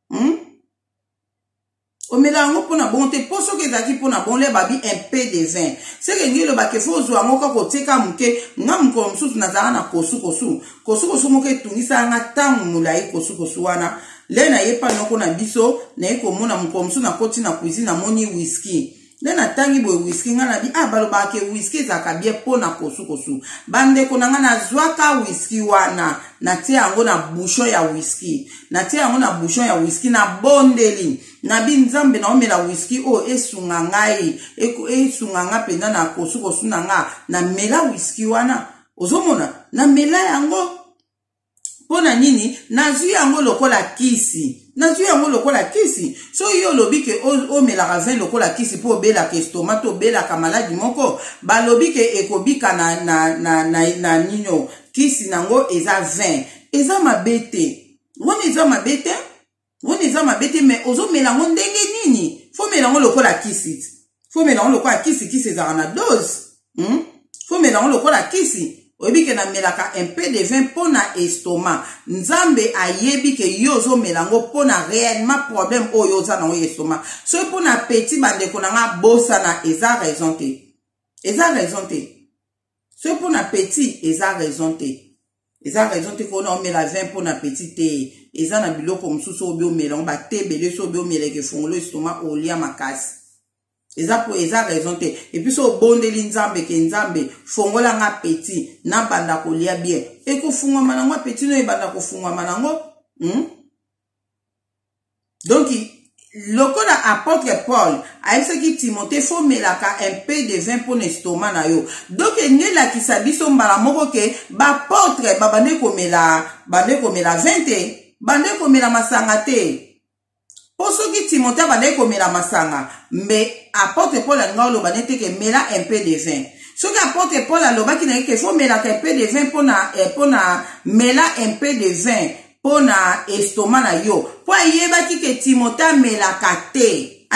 [SPEAKER 1] omela yango pona bon te po soki ezalaki pona bon le babi un peu de vin seke ngi elobaka efo ozwa yango kaka otika moke nga mokolo mosusu nazalaka na kosukosu moko etungisa nga ntango molai kosukosu wana le nayepa noko na biso naye komona mokolo mosusu nakoti na cuisine namoni whisky le natangi boye whisky nga na bi balobaka ke whisky ezalaka bien mpona kosukosu bandeko na nga nazwaka whisky wana natia yango na bouchon ya whisky na bondeli na bi nzambe na omela whisky oyo esunga ngai esunga nga mpenza na kosukosu na nga na mela whisky wana ozomona na mela yango pona nini nazwi yango lokola kisi so yo lobi ke omelaka vin lokola kisi po obelaka estomac to obelaka maladi moko balobi ke ekobika na nino kisi nango eza vin eza mabete woni eza mabete me ozomela ngo ndenge nini fo mela ngo lokola kisi kisi ezaka na dose fo mela ngo lokola kisi oyebi ke na melaka un peu de vin pona estomac nzambe ayebi ke yo ozomela ngo pona réellement problème oyo oza nango estomac so pona petit bandeko na nga bosana eza raison te so pona petit eza raison te kona omela vin pona petit te eza na biloko mosusu obi omela ngo batebele so obi omeleke fongolo estomac olia makasi eza raison te et puis so bondeli nzambe ke nzambe fongola nga petit na banda kolia bien ekofungwama nango petit no ebanda kofungwama nango donc lokola apôtre Paul ayebisaki Timothée fo melaka un peu de vin pona estomac na yo donc nelakisa biso mbala moko ke baapôtre babande komela vin te bande komela masanga te po soki Timothée abandaki komela masanga me apôtre Paul alinga oloba nete ke mela un peu de vin soki apôtre Paul alobaki na ye ke fo melaka un peu de vin pona mela un peu de vin pona estomac na yo po ayebaki ke Timothée amelaka te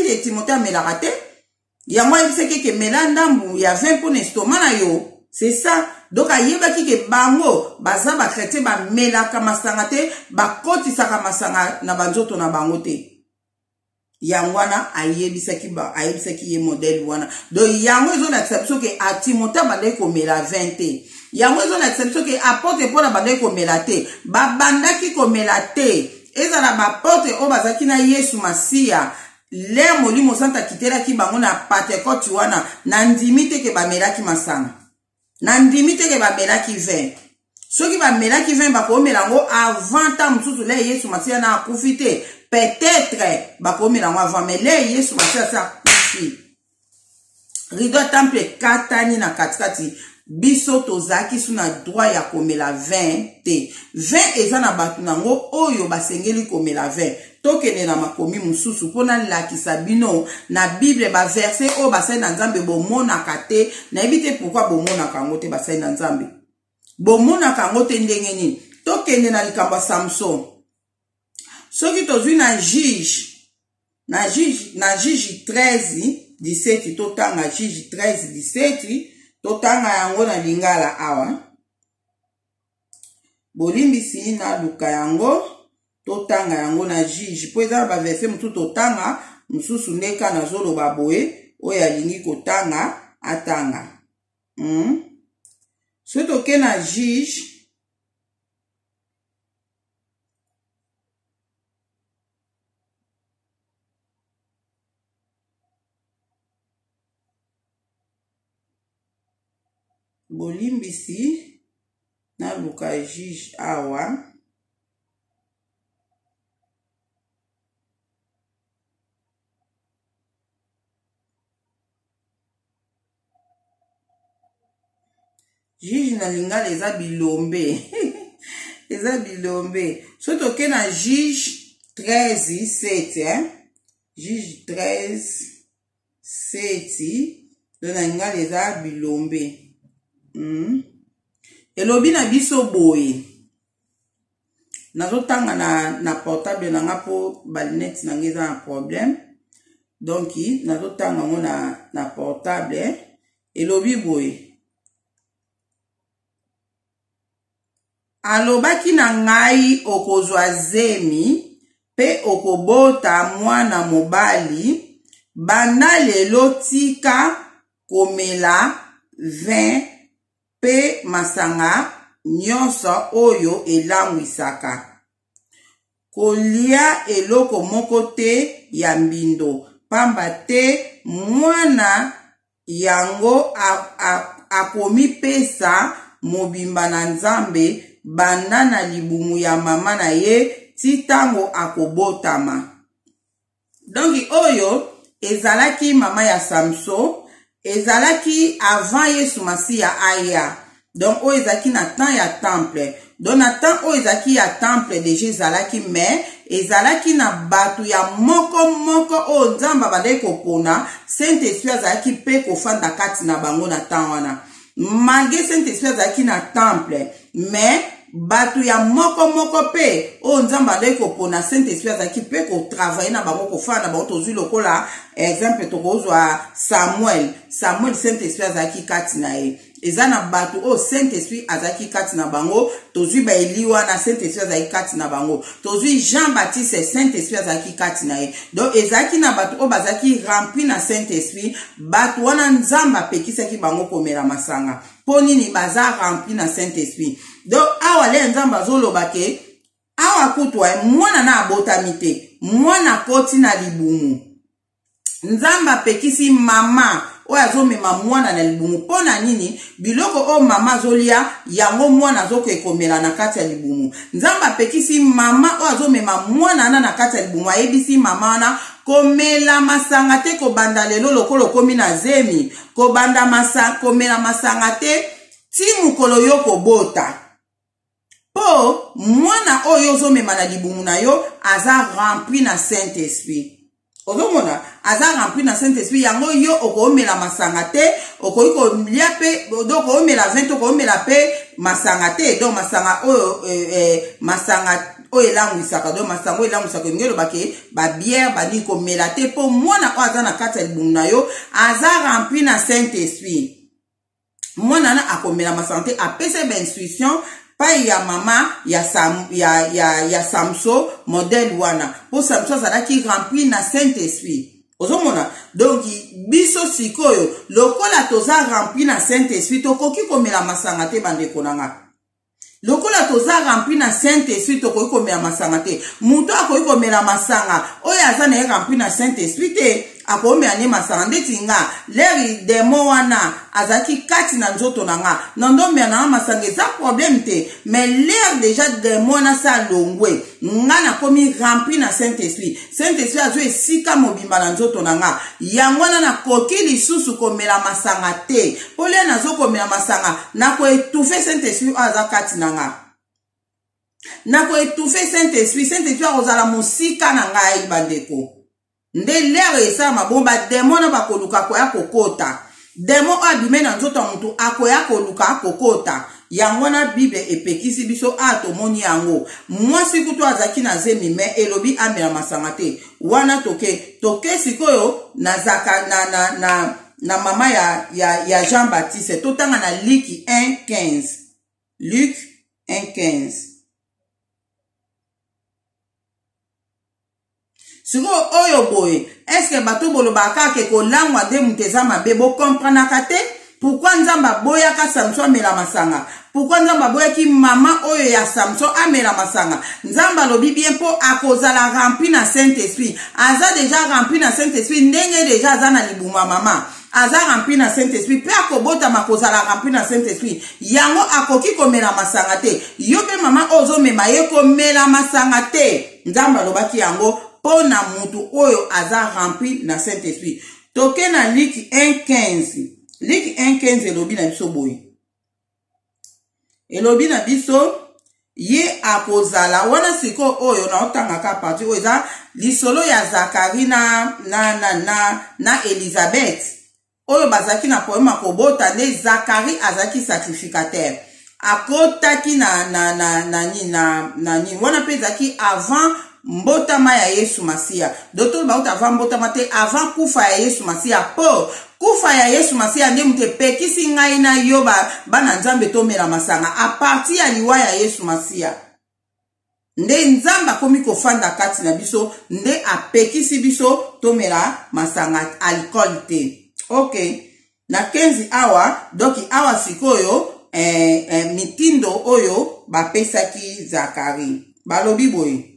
[SPEAKER 1] yango ayebisaki ke mela ndambu ya vin pona estomac na yo c'est ça donc ayebaki ke bango baza bakretien bamelaka masanga te bakotisaka masanga na banzoto na bango te yango wana ayebisaki ye modele wana donc yango ezolakisa biso ke Timothée abandaki komela vin te yango ezolakisa biso ke apôtre Paul abandaki komela te babandaki komela te ezala baapôtre oyo bazalaki na Yesu Masiya le Molimo Santo akitelaki bango na Pentecote wana na ndimi te ke bamelaki masanga na ndimi te ke bamelaki vin soki bamelaki vin bakomela yango avant ntango mosusu le Yesu Masiya na akufi te peut-être bakomela yango avant mais le Yesu Masiya sa akufi rideau ya temple ekatani na katikati biso tozalaki su na droit ya komela vin te vin eza na bato nango oyo basengeli komela vin tokende na makomi mosusu mpona lakisa bino na bible baverse oyo basali na nzambe bomonaka te nayebi te pourkui bomonaka yango te basali na nzambe bomonaka yango te ndenge nini tokende na likambo ya Samson soki tozwi na juge 13:17 totanga juge 13:17 totanga yango na lingala awa bolimbisi na luka yango totanga yango na juge po eza na baverse mosusu totanga mosusu ndeka nazoloba boye oyo alingi kotanga atanga so toke na juge bolimbisi na luka juge awa juge na lingala eza bilombe eza bilombe so toke na juge 13:7 hein juge 13:7 do na lingala eza bilombe elobi na biso boye nazotanga na portable na nga po balinette na nga eza na problème donc nazotanga ngo na portable elobi boye alobaki na ngai okozwa zemi pe okobota mwana mobali banda lelo tika komela vin pe masanga nyonso oyo elangwisaka kolia eloko moko te ya mbindo pamba te mwana yango akomipesa mobimba na Nzambe banda na libumu ya mama na ye ti tango akobotama. Donc oyo ezalaki mama ya Samson, ezalaki avant Yesu Masiya aya. Donc oyo ezalaki na temps ya temple. Donc na temps oyo ezalaki ya temple deja ezalaki mais ezalaki na batu ya moko oyo Nzambe abandaki kopona Saint-Esprit azalaki pe kofanda kati na bango na temps wana. Malgré Saint-Esprit azalaki na temple mais batu ya moko pe o Nzambe abandaki kopona Saint-Esprit azalaki pe ko travailler na bango kofanda bango tozwi lokola exemple tokozwa Samuel Saint-Esprit azalaki kati na ye. Eza na batu o Saint-Esprit azalaki kati na bango tozwi ba Eliwa na Saint-Esprit azalaki kati na bango tozwi Jean-Baptiste Saint-Esprit azalaki kati na ye. Donc ezalaki na batu o bazalaki rempli na Saint-Esprit batu wana Nzambe apekisaki bango komela masanga po nini baza rempli na Saint-Esprit. Donc awa le Nzambe azoloba ke awa kutwa mwana na abotami te mwana koti na libumu Nzambe apekisi mama oyo azomema mwana na libumu pona nini biloko o mama azolia yango mwana azokomela na kati ya libumu. Nzambe apekisi mama oyo azomema mwana na kati ya libumu ayebisi mama wana komela masanga te kobanda lelo lokolo komi na zemi komela masanga te ti mukolo yo kobota po mwana oyo ozomema na libumu na yo aza rempli na Saint-Esprit. Ozomona aza rempli na Saint-Esprit yango yo okomela masanga te okoiko lia pe donc okomela 20 okomela pe masanga te donc masanga oyo masanga oyo elangwisaka donc masanga oyo elangwisaka ngelo bake ba bière badi komela te po mwana oyo aza na kati ya libumu na yo aza rempli na Saint-Esprit. Mwana na akomela masanga te apese ba instruction pa ya mama ya Samson modèle wana po Samson azalaki rempli na Saint-Esprit. Ozomona donc biso sikoyo lokola toza rempli na Saint-Esprit tokoki komela masanga te bandeko nanga. Lokola toza rempli na Saint-Esprit tokoki komela masanga te. Muto akoki komela masanga oyo aza na rempli na Saint-Esprit te akomela ne masanga ndeti nga leri demo wana azaki kati na nzoto nanga nandomela na masanga eza problème te mais l'air déjà demo na sa longwe nga na komi rempli na Saint-Esprit. Saint-Esprit azo esika mobimba na nzoto nanga yango na koki lisusu komela masanga te pole nazo komela masanga na ko étouffer Saint-Esprit aza kati nanga na ko étouffer Saint-Esprit ozala mosika na ngai bandeko. Nde lero esa mabomba demo na bakoluka koya kokota demo abime na nzoto mutu akoya koluka kokota yango na Bible epekisi biso atomoni yango mwasi kutu azaki na zemi me elobi amela masanga te wana toke sikoyo na zaka na mama ya Jean-Baptiste totanga na Luc 1:15 Luc 1:15 Siko oyo boye, est-ce que bato bolobaka ke kolangwa de muteza mabe bo comprenaka te? Pourquoi Nzamba boyaka Samson amela masanga? Pourquoi Nzamba boyaki mama oyo ya Samson amela masanga? Nzamba lobi bien po akozala rempli na Saint-Esprit. Aza déjà rempli na Saint-Esprit ndenge déjà aza na libuma mama. Aza rempli na Saint-Esprit pe akobota makozala rempli na Saint-Esprit. Yango akoki komela masanga te. Yo pe mama ozo mema ye komela masanga te. Nzamba lobaki yango pona mutu oyo aza rempli na Saint-Esprit. Toke na Luc 1:15. Luc 1:15 elobi na biso boye. elobi na biso ye akozala wana siko oyo na otangaka parti oyo eza lisolo ya Zakari na Elizabeth oyo bazaki na poema kobota nde Zakari azaki sacrificateur akotaki na nini wana pe ezaki avant mbotama ya Yesu Masia doto bauta avant mbotama te avant kufa ya Yesu Masia po kufa ya Yesu Masia nde mute pekisi ngai na yo bana nzambe tomela masanga a partir ya liwa ya Yesu Masia nde nzamba komi kofanda kati na biso nde apekisi biso tomela masanga alcool te. Ok na 15 awa doki awa sikoyo mitindo oyo bapesaki Zakari balobi boye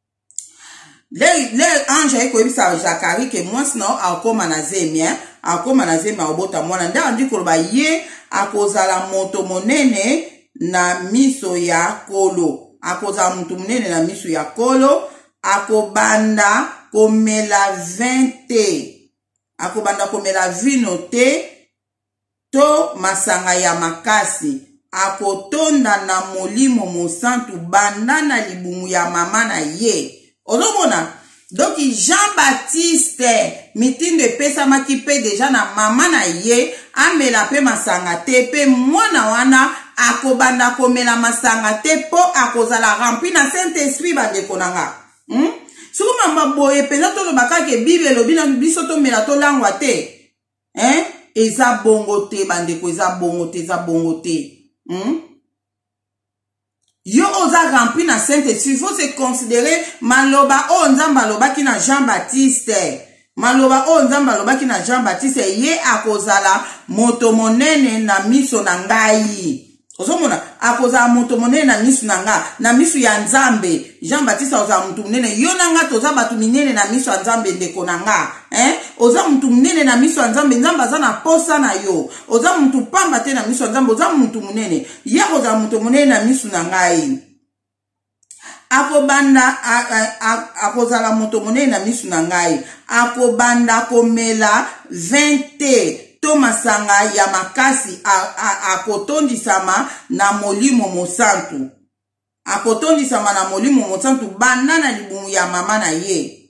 [SPEAKER 1] le ange ayikoyebisa Zakari ke mwasi na akoma na zemia obota mwana nde andi koloba ye akozala moto monene na miso ya kolo akozala moto monene na miso ya kolo akobanda komela vin te akobanda komela vino te to masanga ya makasi akotonda na molimo mosantu banda na libumu ya mama na ye ozomona donc Jean-Baptiste mitindo epesamaki pe deja na mama na ye amela pe masanga te pe mwana wana akobanda komela masanga te po akozala rempli na Saint-Esprit bandeko nanga soki mama boye penza tolobaka ke Bible elobi na biso tomela tolangwa te eza bongo te bandeko eza bongo te yo oza rempli na Saint-Esprit il faut se considérer maloba o nzamba alobaki na Jean-Baptiste maloba o nzamba alobaki na Jean-Baptiste ye akozala moto monene na miso na ngai ozomona akozala moto monene na miso na nga na miso ya nzambe Jean-Baptiste akozala moto monene yo na nga toza bato minene na miso ya nzambe ndeko na nga oza moto monene na miso ya nzambe nzambe aza na posa na yo oza moto pamba te na miso ya nzambe oza moto monene ye akozala moto monene na miso na ngai akobanda akozala moto monene na miso na ngai akobanda komela 20 te to masanga ya makasi akotondisama na molimo mosantu akotondisama na molimo mosantu banda na libumu ya mama na ye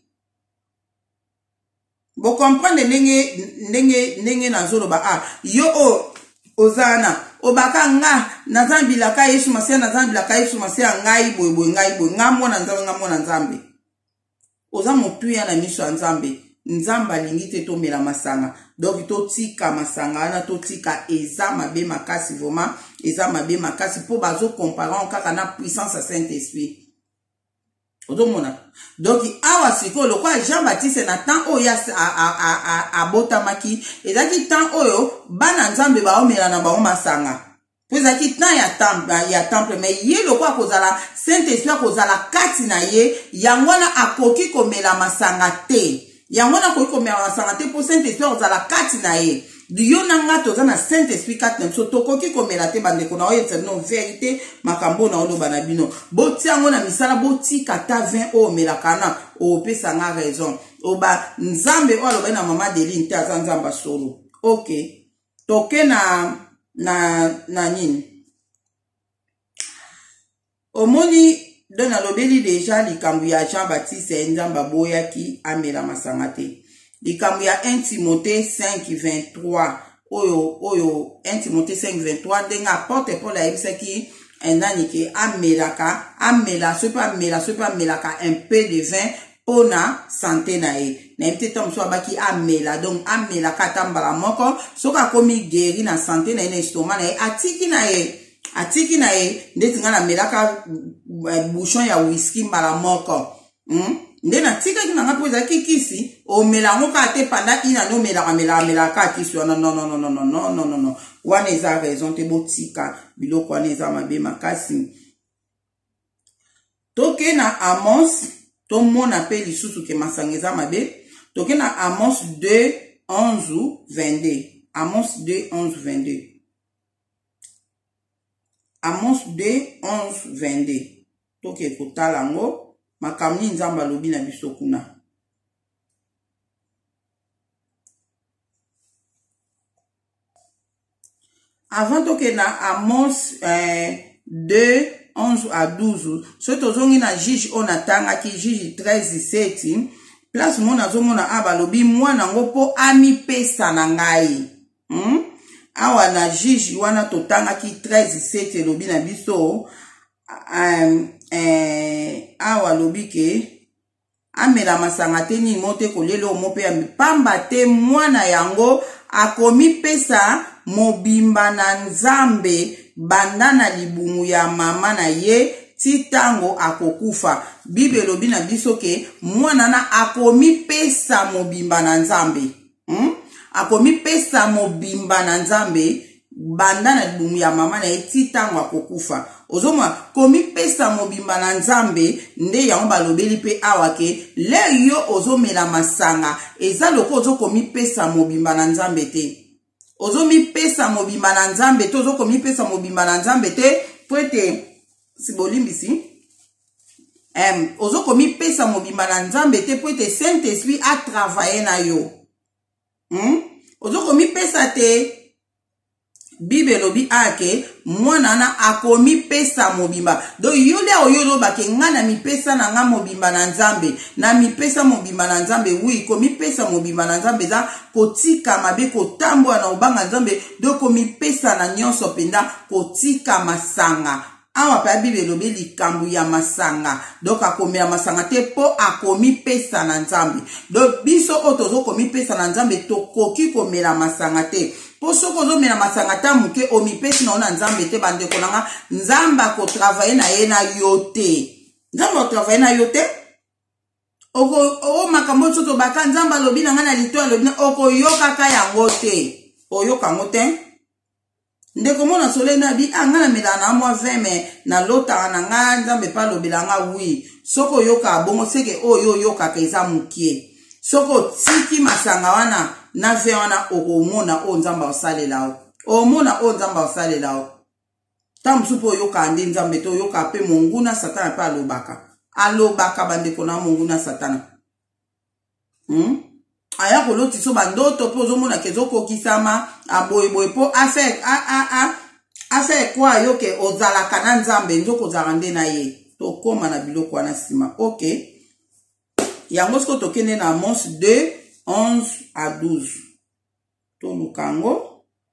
[SPEAKER 1] bo comprendre ndenge nazoloba yo ozana obaka nga nazambilaka Yesu Masia ngai boye nga mwana nzambe oza motuya na miso ya nzambe nzambe alingi te tomela masanga donc totika masanga wana totika eza mabe makasi vraiment eza mabe makasi po bazo comparer kaka na puissance ya Saint-Esprit ozomona donc awa siko lokwa Jean-Baptiste na temps oyo abotamaki ezaki temps oyo bana nzambe baomela na bao masanga po ezaki temps ya temple mais ye lokwa akozala Saint-Esprit akozala kati na ye yango wana akoki komela masanga te yango na koki komela masanga te po Saint-Esprit akozala kati na ye yo na nga toza na Saint-Esprit kati na biso tokoki komela te bandeko na oyo no vérité makambo na oloba na bino botia yango na misala botika ta 20 oyo omelaka na opesa nga raison oba nzambe oyo alobai na mama Deline te aza nzamba solo ok toke na nini omoni don alobeli deja likambo ya Jean-Baptiste nzamba boyaki amela masanga te likambo ya 1 Timothée 5:23 oyo 1 Timothée 5:23 ndenga apôtre Paul ayebisaki nani ke amela sope amelaka un peu de vin pona santé na ye na yebite to mosusu abaki amela donc amelaka ata mbala moko soki akomi guéri na santé na ye na estomac na ye atiki na ye ndeti nga namelaka bouchon ya whisky mbala moko nde natikaki nanga mpo ezalaki kisi omela yango kaka te panda ina nde omelaka kisi wana non wana eza raison te botika biloko wana eza mabe makasi toke na Amos tomona pe lisusu ke masanga eza mabe toke na Amos 2:11-22 Amos 2:11-22 Amos 2:11-22 toke kotala yango makambo nini nzambe alobi na biso kuna avant toke na Amos 2, 11 à 12. Ce tozongi na juge on atanga ki juge 13, 17. Place mon azomona abalobi mwana ngo po ami pesa na ngai. Awa na juge wana totanga ki 13, 17 lobi na biso. Awa lobi ke amela masanga te ni mote kolelo mope ya pamba te mwana yango akomi pesa mobimba na Nzambe banda na libumu ya mama na ye titango akokufa. Bible lobi na biso ke mwana na akomi pesa mobimba na Nzambe. Akomi pesa mobimba na Nzambe banda na libumu ya mama na ye titango akokufa. Ozoma komi pesa mobimba na Nzambe nde yango balobeli pe awake le yo ozomela masanga eza loko ozokomi pesa mobimba na Nzambe te. Ozomi pesa mobimba na Nzambe te, ozokomi pesa mobimba na Nzambe te po ete sibolimbisi ozokomi pesa mobimba na Nzambe te po ete Saint-Esprit a travaillé na yo. Ozokomi pesa te. Bible lobi ake mwana na akomi pesa mobimba. Do yole oyolo bake ngana mi pesa na nga mobimba na Nzambe. Na mi pesa mobimba na Nzambe oui komi pesa mobimba na Nzambe za kotika mabe kotambwa na obanga Nzambe do komi pesa na nyonso penda kotika masanga. Awa pa Bible lobi likambu ya masanga. Donc akomela masanga te po akomi pesa na Nzambe. Do biso otozo komi pesa na Nzambe tokoki komela masanga te. Po soko zo mena masanga ta muke omipesi na ona Nzambe te bande konanga Nzamba ko travailler na ye na yote. Nzamba ko travailler na yote. Oko makambo soto baka Nzamba lobi na ngana lito lobi na oko yoka ka yango te. Oyoka ngote. Ndeko mona sole na bi angana mela na mwa 20 me na lota na nga Nzambe pa lobi la nga oui. Soko yoka bongo seke oyo yoka ka eza mukie. Soko tiki masanga wana na ve wana okomona o Nzamba osalela o. Omona o Nzamba osalela o. Tamsupo yoka ndi Nzambe to yoka pe monguna satana pa alobaka. Alobaka bandeko na monguna satana. Aya koloti so bandoto po zomona kezoko kisama aboyeboy po afe kwa yoke ozalaka na Nzambe nzoko zarande na ye. To koma na biloko wana sima. OK. Yango sko tokende na Amos 2, 11 à 12. To lukango.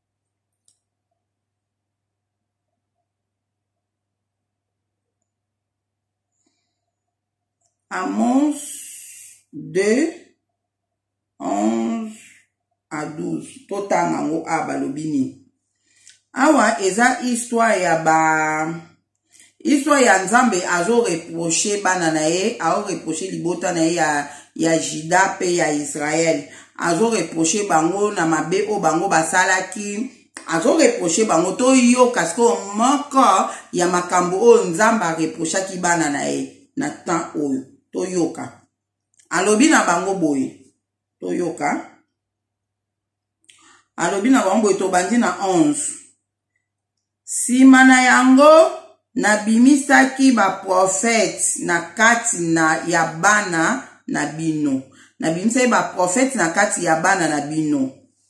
[SPEAKER 1] Amos 2, 11 à 12. To tangango abalobini. Awa eza histoire ya Nzambe azo reproche bana na ye, azo reproche libota na ye ya Juda pe ya Israel. Azo reproche bango na mabe o bango basalaki. Azo reproche bango to yoka sko moko ya makambo o Nzamba reprochaki bana na ye na temps oyo. To yoka. Alobi na bango boye. To yoka. Alobi na bango boye to bandi na 11. Simana yango nabimisaki ba prophète na kati na ya bana na bino. Nabimisaki ba prophète na kati ya bana na bino.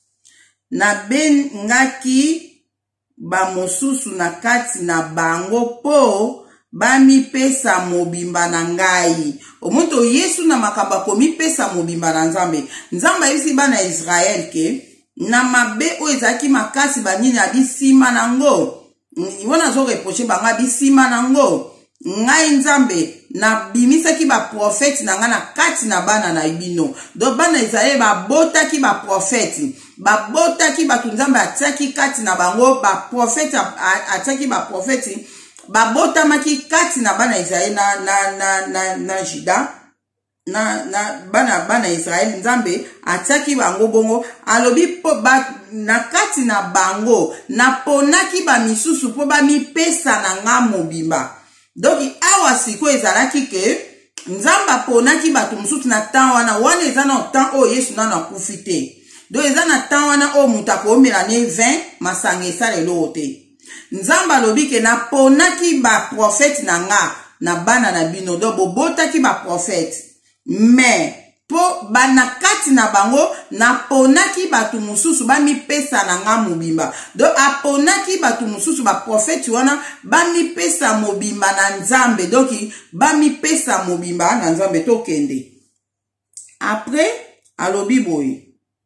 [SPEAKER 1] Nabengaki ba mosusu na kati na bango po bami pesa mobimba na ngai. Omonto Yesu na makamba komi pesa mobimba na Nzambe. Nzamba yisi bana Israel ke na mabe o ezaki makasi banini abisima nango. Iwana zo reproche banga bisima nango. Ngai Nzambe na bimisaki ba prophète na nga na kati na bana na bino. Do bana Israel ba botaki ba prophète. Ba botaki ba Nzambe ataki kati na bango ba prophète ataki ba prophète. Ba botamaki kati na bana Israel na Juda. Na bana Israel Nzambe ataki bango bongo alobi po ba na kati na bango na ponaki ba misusu po ba mi pesa na nga mobimba. Donc awa siko ezalaki ke Nzamba ponaki bato mususu na temps wana eza na temps o Yesu na kufite. Donc eza na temps wana o mutako omela ne 20 masanga esalelo te. Nzamba lobi ke na ponaki ba prophète na nga na bana na bino do bobotaki ba prophète. Mais po banakati na bango na ponaki batu mususu ba mi pesa na nga mobimba do aponaki batu mususu ba profeti wana ba mi pesa mobimba na nzambe doki ba mi pesa mobimba na nzambe to kende après alobi boy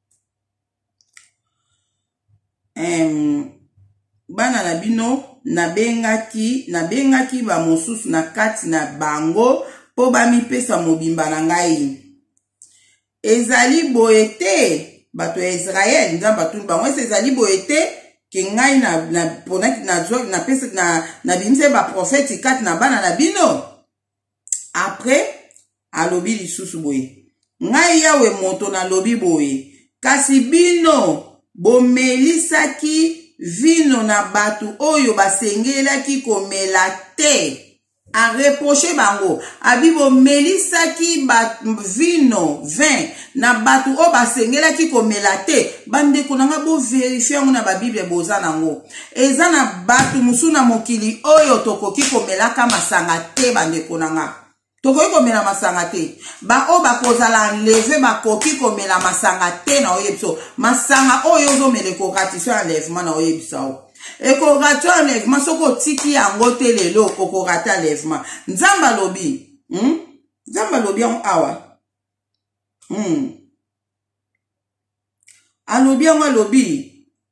[SPEAKER 1] bana na bino nabengaki ba mosusu na kati na bango po ba mi pesa mobimba na ngai ezali boye te bato ya Israel nzambe atuni bango ezali boye te ke ngai na bimise ba profeti kati na bana na bino après alobi lisusu boye ngai yawe moto na lobi boye kasi bino bomelisaki vino na batu oyo basengelaki komela te a reproché bango abibo melisaki vino vin na batu o basengelaki komela te bandeko nanga bo vérifier ngo na ba Bible boza nango eza na batu musu na mokili oyo tokoki komelaka masanga te bandeko nanga tokoki komela masanga te ba o bakozala enlevé bakoki komela masanga te na oyebso masanga oyo ozomeleko ratio enlèvement na oyebso ekogata enlèvement soko tiki yango te lelo okogata enlèvement nzamba lobi on awa alobi yango alobi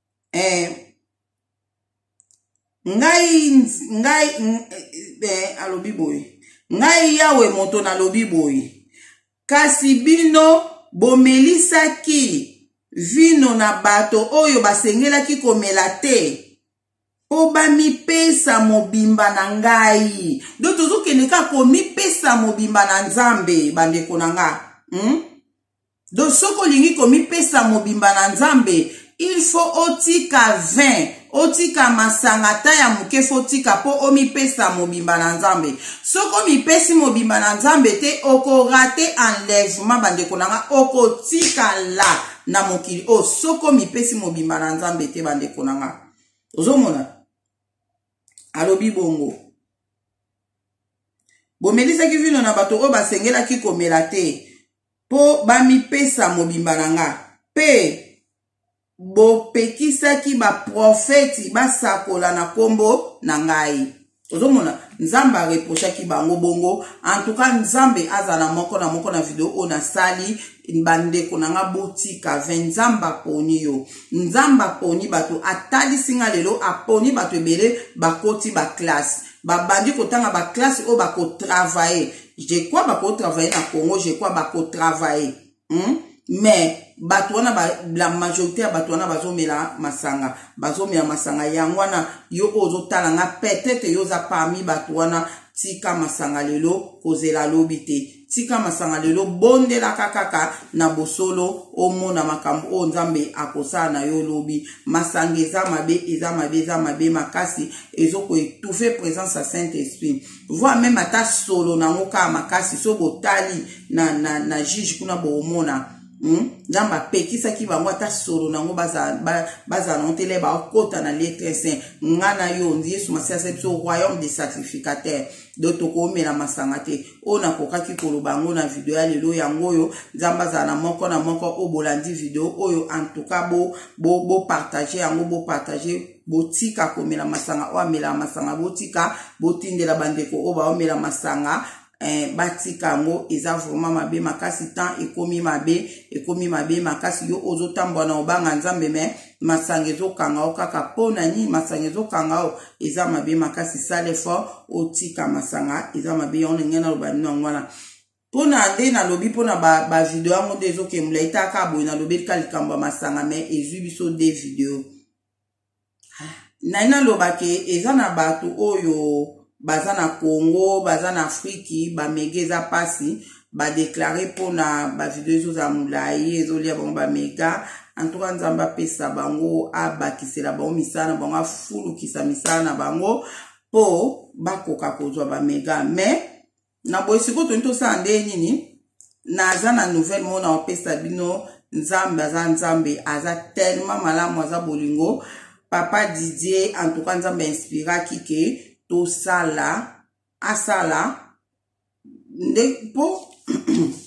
[SPEAKER 1] ngai alobi boye ngai yawe moto na lobi boye kasi bino bomelisaki vino na bato oyo basengelaki komela te po bamipesa mobimba na ngai do tozokende kaka komipesa mobimba na nzambe bandeko na nga do soko olingi komipesa mobimba na nzambe il faut otika vin otika masanga ta ya muke fo tika po omipesa mobimba na nzambe soko mipesi mobimba na nzambe te okorate enlèvement bandeko na nga okotika la na mokili o soko mipesi mobimba na nzambe te bandeko na nga ozomona alobi bongo bomelisaki vino na bato oyo basengelaki komela te po bamipesa mobimba na nga pe bopekisaki baprofeti basakola na kombo na ngai ozomona nzambe areprochaki bango bongo en tout cas nzambe azala moko na video o na sali bandeko na nga botika nzamba poni yo nzamba poni bato atali singa lelo aponi bato ebele bakoti ba classe babandi kotanga ba classe o bako travailler je crois bako travailler na Congo je crois bako travailler mais bato wana la majorité ya bato wana bazomela masanga yango wana yo ozotala nga peut-être yoza parmi bato wana tika masanga lelo kozela lobi te tika masanga lelo bondela kaka na bosolo omona makambo o nzambe akosala na yo lobi masanga eza mabe makasi ezoko étouffer présence à Saint-Esprit voire même ata solo nango ka makasi so botali na juge kuna bomona nzamba pekisaki bango ata solo nango baza nontele bakota na lettre saint ngana yo Yesu Masiya biso royaume des sacrificateurs do tokomela masanga te ona kokaki koloba ngo na video ya lelo yango oyo nzamba za na moko obolandi video oyo en tout cas bo partager yango bo partager botika komela masanga o amela masanga botika botindela bandeko o ba omela masanga batika ngo eza vraiment mabe makasi temps ekomi mabe makasi yo ozotambola na obanga nzambe me masanga ezokanga o kaka pona ni masanga ezokanga o eza mabe makasi sale fort otika masanga eza mabe yo ngena lo banino ngwana pona nde na lobi pona ba video yango de ezokemula itaka boy na lobi kalikambo masanga me ezwi biso de video na loba ke eza na bato oyo baza na Congo, baza na Afriki, ba megeza pasi, ba déclarer pour na ba video zo za mulai, ezo lia bango ba mega, en tout cas nzamba pesa bango abakisela bango misana bango afulu kisa misana bango po bakoka kozwa ba mega mais na boyisiko tonto sa nde nini naza na nouvelle mona opesa bino nzambe aza tellement malamu aza bolingo papa Didier en tout cas nzambe inspira kike to sala asala nde po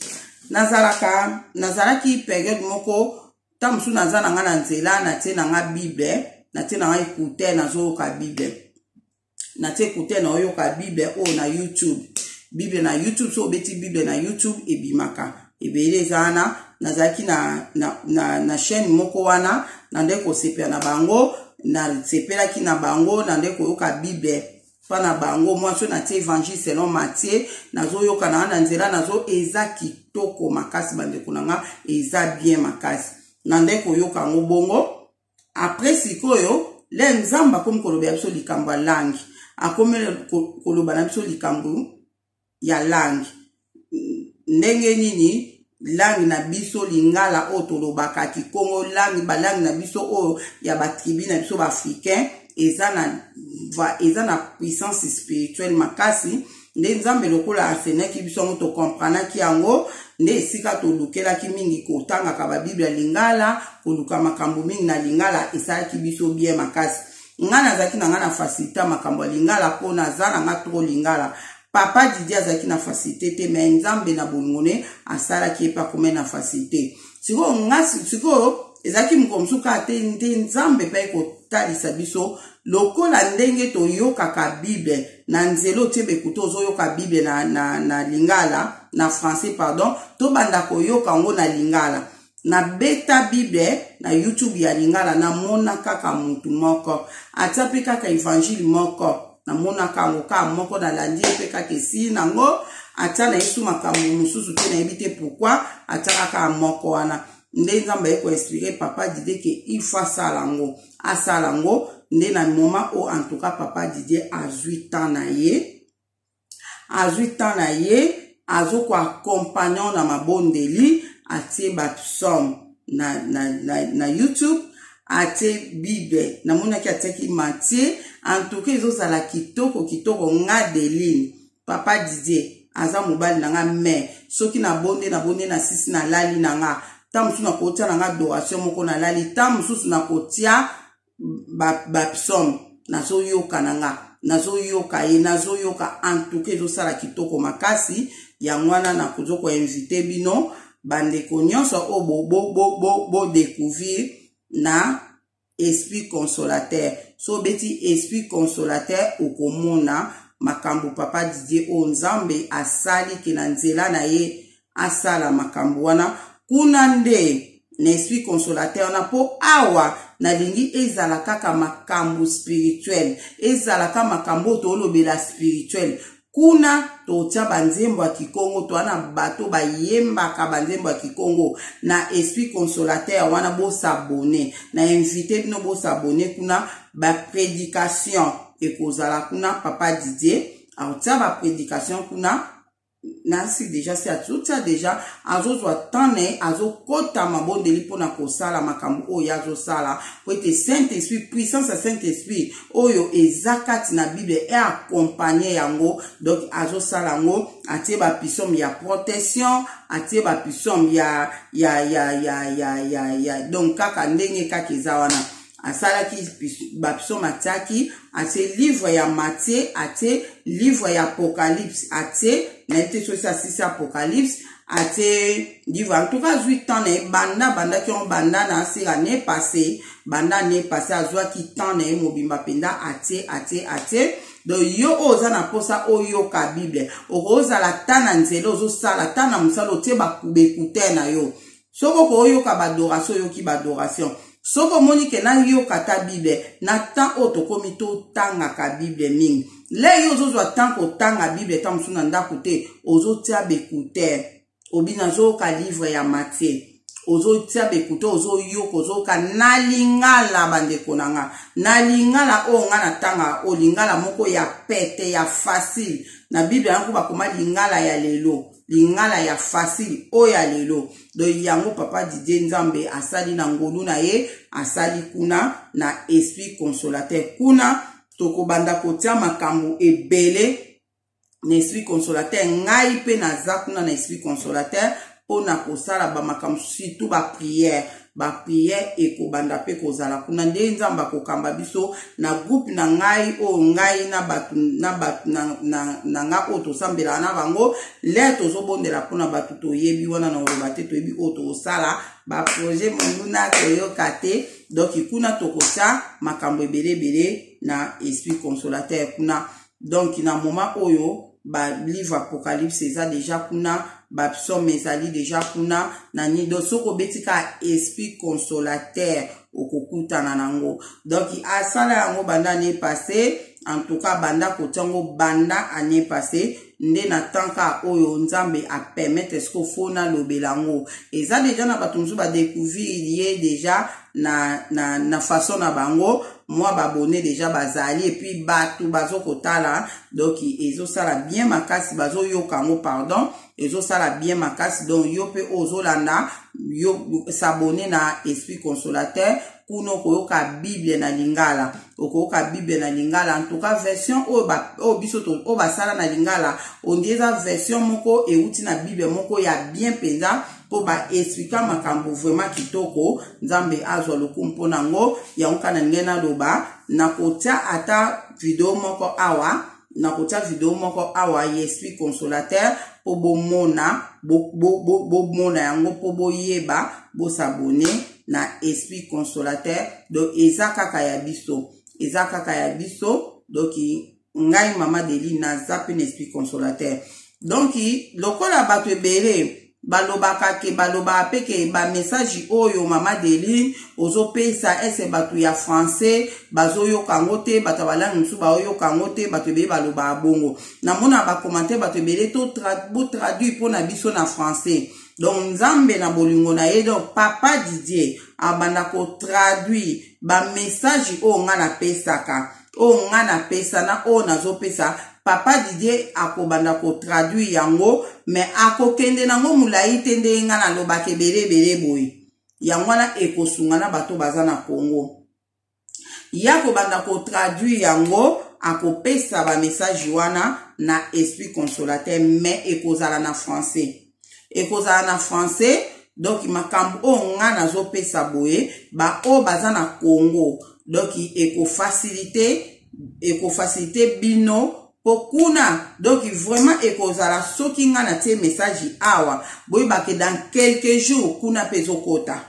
[SPEAKER 1] nazalaki période moko tamusu nazana nga na nzela na tie na nga Bible na tie na nga écouter nazo ka Bible na tie écouter na oyoka Bible o na YouTube Bible na YouTube so beti Bible na YouTube ebimaka ebele zana nazalaki na chaîne moko wana na ndeko sepela na bango na sepelaki na bango na ndeko yoka Bible pa na bango moi so na tie évangile selon Matthieu nazo yoka na nzela nazo eza kitoko makasi bandeko nanga eza bien makasi na ndeko yoka ngo bongo après sikoyo le nzamba comme koloba biso likambo ya langue akomele koloba na biso likambo ya langue ndenge nini langue na biso lingala o tolobaka kikongo langue balangue na biso o ya batribu na biso baafricain eza na puissance spirituelle makasi nde nzambe lokola asenaki biso ngo to comprenaki yango nde esika tolukelaki mingi kotangaka babiblia lingala koluka makambo mingi na lingala esalaki biso bien makasi nga nazalaki na nga na facilité makambo ya lingala mpo naza na nga tro lingala papa Didier azalaki na facilité te me nzambe na bolingone asalaki epa kome na facilité sikoyo ezalaki mokomosuka te nzambe mpe kotalisa biso lokola ndenge toyokaka Bible na nzelo tie bekuto ozoyoka Bible na lingala na français pardon to banda koyoka ngo na lingala na beta Bible na YouTube ya lingala na mona kaka mutu moko atape kaka évangile moko na mona kango ka moko na landi pe kaka esi nango ata na yesu makambo mususu te na ebite pourquoi ataka moko wana nde nzamba eko expliquer papa Didier que il faut asalango nde na moment o en tout cas papa Didier a 8 ans na ye azo ko accompagnant na mabondeli atie bapsom na YouTube ate Bible na mona ki ateki Matthieu en tout cas ezozala kitoko nga Deline papa Didier aza mobali na nga me soki na bonde na sisi na lali na nga tamusu na kotia na nga adoration moko na lali tamusu na kotia bapsom nazoyoka na nga nazoyoka en tout cas ezosala kitoko makasi ya mwana na kozoko invité bino bandeko nyonso o bo découvrir na esprit consolateur so beti esprit consolateur okomona makambo papa Didier o nzambe asali ke na nzela na ye asala makambo wana kuna nde na esprit consolateur na po awa na lingi ezala kaka makambo spirituel ezala makambo to lobela spirituel kuna totia banzembo ya kikongo to ana bato bayembaka banzembo ya kikongo na esprit consolateur wana bo s'abonner na invité bino bo s'abonner kuna ba prédication ekozala kuna papa Didier aotia ba prédication kuna nasi déjà c'est tout ça déjà azozwa tane azokota mabondeli pona kosala makambo oyo azosala po ete Saint-Esprit puissance ya Saint-Esprit oyo ezakati na Bible et accompagner yango donc azosala yango atie ba pisom ya protection atie ba pisom ya donc kaka ndenge kaka eza wana asalaki bapsom atiaki atie livre ya Matthieu atie livre ya Apocalypse atie na ete so sa 6 Apocalypse atie livre en tout cas 8 ans na banda ki on banda na sira ne passé azwa ki temps na mobimba penda atie donc yo oza na posa oyoka Bible oza la tana nzelo ozo sala tana musalo tie bakubekute na yo soko ko oyoka badoration yoki badoration soko moni ke na yoka ta Bible na temps oto komi to tanga ka Bible mingi le yo zo temps ko tanga Bible tam suna ndako te ozo tia bekute obina zo ka livre ya Matthieu ozo tia bekute ozo yoko ozo ka nalingala bandeko nanga nalingala o nga na tanga o lingala moko ya pete ya facile na Bible yango bakoma lingala ya lelo lingala ya facile o ya lelo do yango papa Didier nzambe asali na ngolu na ye asali kuna na esprit consolateur kuna toko banda kotia makambo ebele na esprit consolateur ngai pe naza kuna na esprit consolateur pona kosala ba makambo surtout ba prière ba prière ekobanda pe kozala kuna nde nzamba kokamba biso na groupe na ngai o ngai na batu na nga o tosambela na bango le tozobondela pona batu toyebi wana na oloba te toyebi o tosala ba projet monguna koyoka te donc kuna tokosa makambo ebele na esprit consolateur kuna donc na moment oyo ba livre apocalypse eza déjà kuna ba psaume ezali déjà kuna na nido soko betika esprit consolateur okokutana nango donc asala yango banda année passée en tout cas banda kotango banda année passée nde na tanka oyo nzambe a permettre ce que fona lobelango eza déjà na batumzu ba découvrir lié déjà na façon na bango moi babone déjà bazali et puis batu bazo kotala donc ezo sala bien makasi bazo yokango pardon ezo sala bien makasi donc yo pe ozolanda yo s'abonner na esprit consolateur kuno koyoka bible na lingala okoyoka bible na lingala en tout cas version o bisoto o basala na lingala on dit version moko euti na bible moko ya bien penza po ba expliquer makambo vraiment kitoko nzambe azwa lokumpo nango ya nkana ngena loba na kotia ata video moko awa na kotia video moko awa esprit consolateur po bomona bomona yango po boyeba bo s'abonner na esprit consolateur donc ezaka ya biso donc ngai mama Deli na zape esprit consolateur donc lokola bato ebele balobaka ke baloba peke ba message oyo mama Deli ozopesa ese bato ya français bazoyoka ngote bato balangi nsu bayoka ngote bato be baloba bongo na mona ba commenter bato bele to traduit pona biso na français donc nzambe na bolingo na ye donc papa Didier abanda ko traduit ba message o ngana pesaka o ngana pesa na o nazopesa papa Didier akobanda ko traduit yango mais akokende nango mulai tende ngana lobake bele boy yango na ekosunga na bato baza na Congo yako banda ko traduit yango akopesa ba message wana na esprit consolateur mais ekozala na français donc makambo o ngana zo pesa boye ba o baza na Congo donc eko faciliter bino pokuna donc vraiment ekozala soki ngana tie message awa boye ba ke dans quelques jours kuna pezokota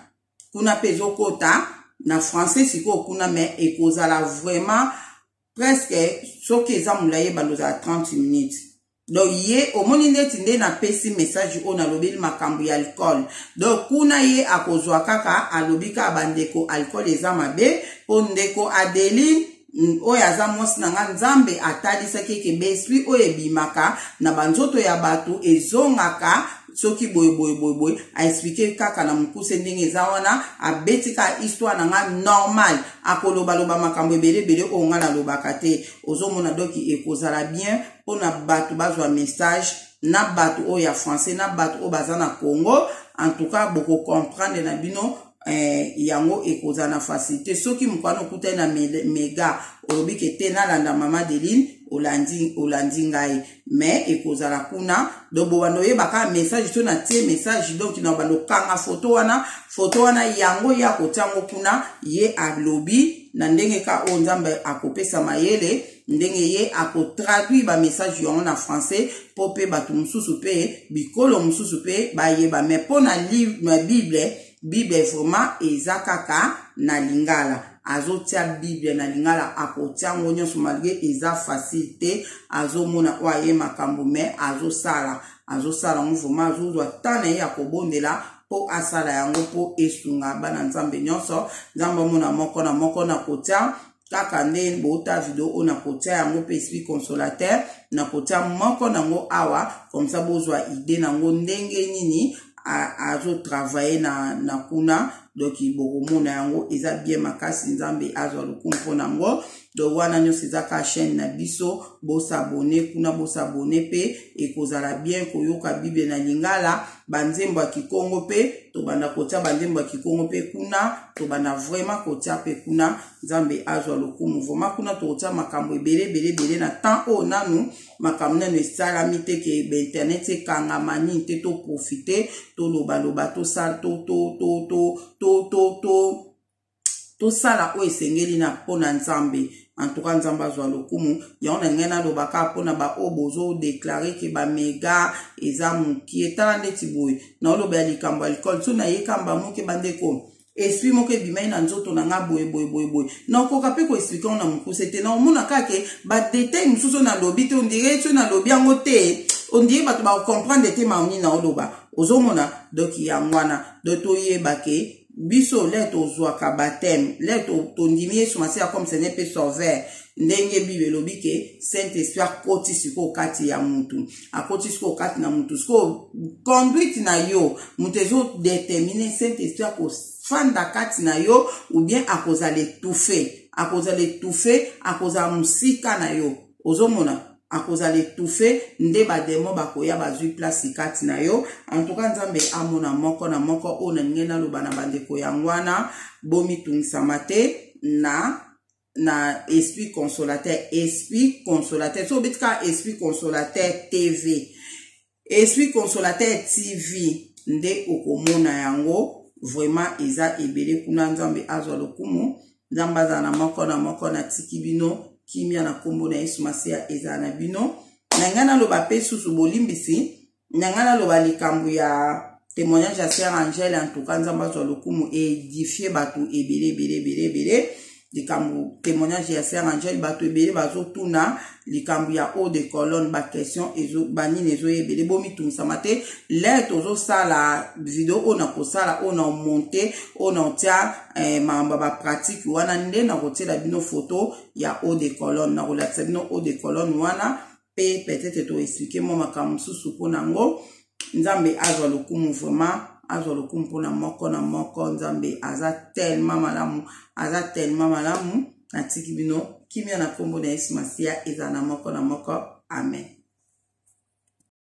[SPEAKER 1] na français siko kuna mais ekozala vraiment presque soki eza mulaye baloza 30 minutes donc ye omoni ndeti nde na pesi message o na lobeli makambo ya alcool donc kuna ye akozwa kaka alobika bandeko alcool eza mabe po ndeko Adeline oyo aza mwasi na nga nzambe atalisaki eke besprit oyo ebimaka na banzoto ya bato ezongaka soki boye aexplike kaka na mukuse ndenge eza wana abetika histoire na nga normal akoloba makambo ebele oyo nga nalobaka te ozomona doki ekozala bien mpona bato bazwa message na bato oyo ya français na bato oyo baza na Congo en tout cas boko comprendre na bino yango ekozala na facilité soki mukwana okutani na mega olobike te nalanda mama Deline olandi ngai mais ekozala kuna donc bobanda oyebaka message to na tie message donc na bando kanga photo wana yango ya kotiango kuna ye alobi na ndenge ka o nzambe akopesa mayele ndenge ye akotraduire ba message yango na français po pe bato mususu pe bikolo mususu pe bayeba mais pona livre na Bible vraiment eza kaka na lingala azotia Bible na lingala akotiango nyonso malgré eza facilité azomona oye makambo mais azosala ngo vraiment azozwa tana ya kobondela po asala yango po esunga bana nzambe nyonso nzambe mona moko na kotia kaka nde bota video ona kotia yango pe esprit consolateur na kotia moko nango awa comme ça bozwa idée nango ndenge nini azo travailler na kuna donc bokomona yango eza bien makasi nzambe azwa lukumpo nango do wana nyo sezaka chaîne na biso bo s'abonner kuna bo s'abonner pe e kozala bien koyoka Bible na lingala banzembo ya Kikongo pe to banda kotia banzembo ya Kikongo pe kuna to banda vraiment kotia pe kuna Nzambe azwa lokumu vraiment kuna to kotia makambo ebele na temps o nanu makambo nanu esalami te ke internet ekangamani te to profiter to loba to sala to sala o esengeli na pona Nzambe. En tout cas, Nzambe azwa lokumu yaona ngena lobaka pona ba obozo déclarer ke ba mega eza muki etala ndeti boy na oloba ya likambo alcool so na yekamba muke bandeko esprit moke bimai na nzoto na nga boy na okoka pe ko expliquer na mukuse te na omona kake ba détail mususu na lobi te on dirait so na lobi yango te on dirait bato ba comprendre te mauni na oloba ozomona donc yangwana do to yeba ke biso leto zwaka baptême leto tondimi esumasi comme ce n'est pas sauveur ndenge Bible lobi ke Saint-Esprit akoti siko kati ya mutu akoti siko kati na mutu siko conduite na yo mutu ezo déterminer Saint-Esprit akofanda kati na yo ou bien akozala étouffé akozala musika na yo ozomona akozala étouffé nde bademo bakoya bazwi place kati na yo. En tout cas Nzambe amona moko na moko ona ngena loba na bandeko yangwana bomi tungisama te na esprit consolateur so bitka esprit consolateur TV nde okomona yango vraiment eza ebele kuna Nzambe azwa lokumu Nzambe azala na moko na tiki bino kimia na kombo na Yesu Masia eza na bino nangana loba pe susu bolimbisi nangana loba likambu ya témoignage ya Sœur Angèle. En tout cas Nzambe azwa lokumu édifier batu ebele likambu témoignage ya Sœur Angèle batu ebele bazotuna likambu ya haut de colonne ba question ezo banini ezo ebele bomi tunisama te leto zo sala video ona kosala ona monter ona tia mamba ba pratique wana nde na kotiela bino photo ya haut de colonne na relation bino haut de colonne wana pe peut-être to expliquer mo makambo susu pona ngo Nzambe azwa lokumu vraiment azwa lokumu pona moko na moko Nzambe aza tellement malamu na tiki bino kimia na kombo na Yesu Masia eza na moko amen.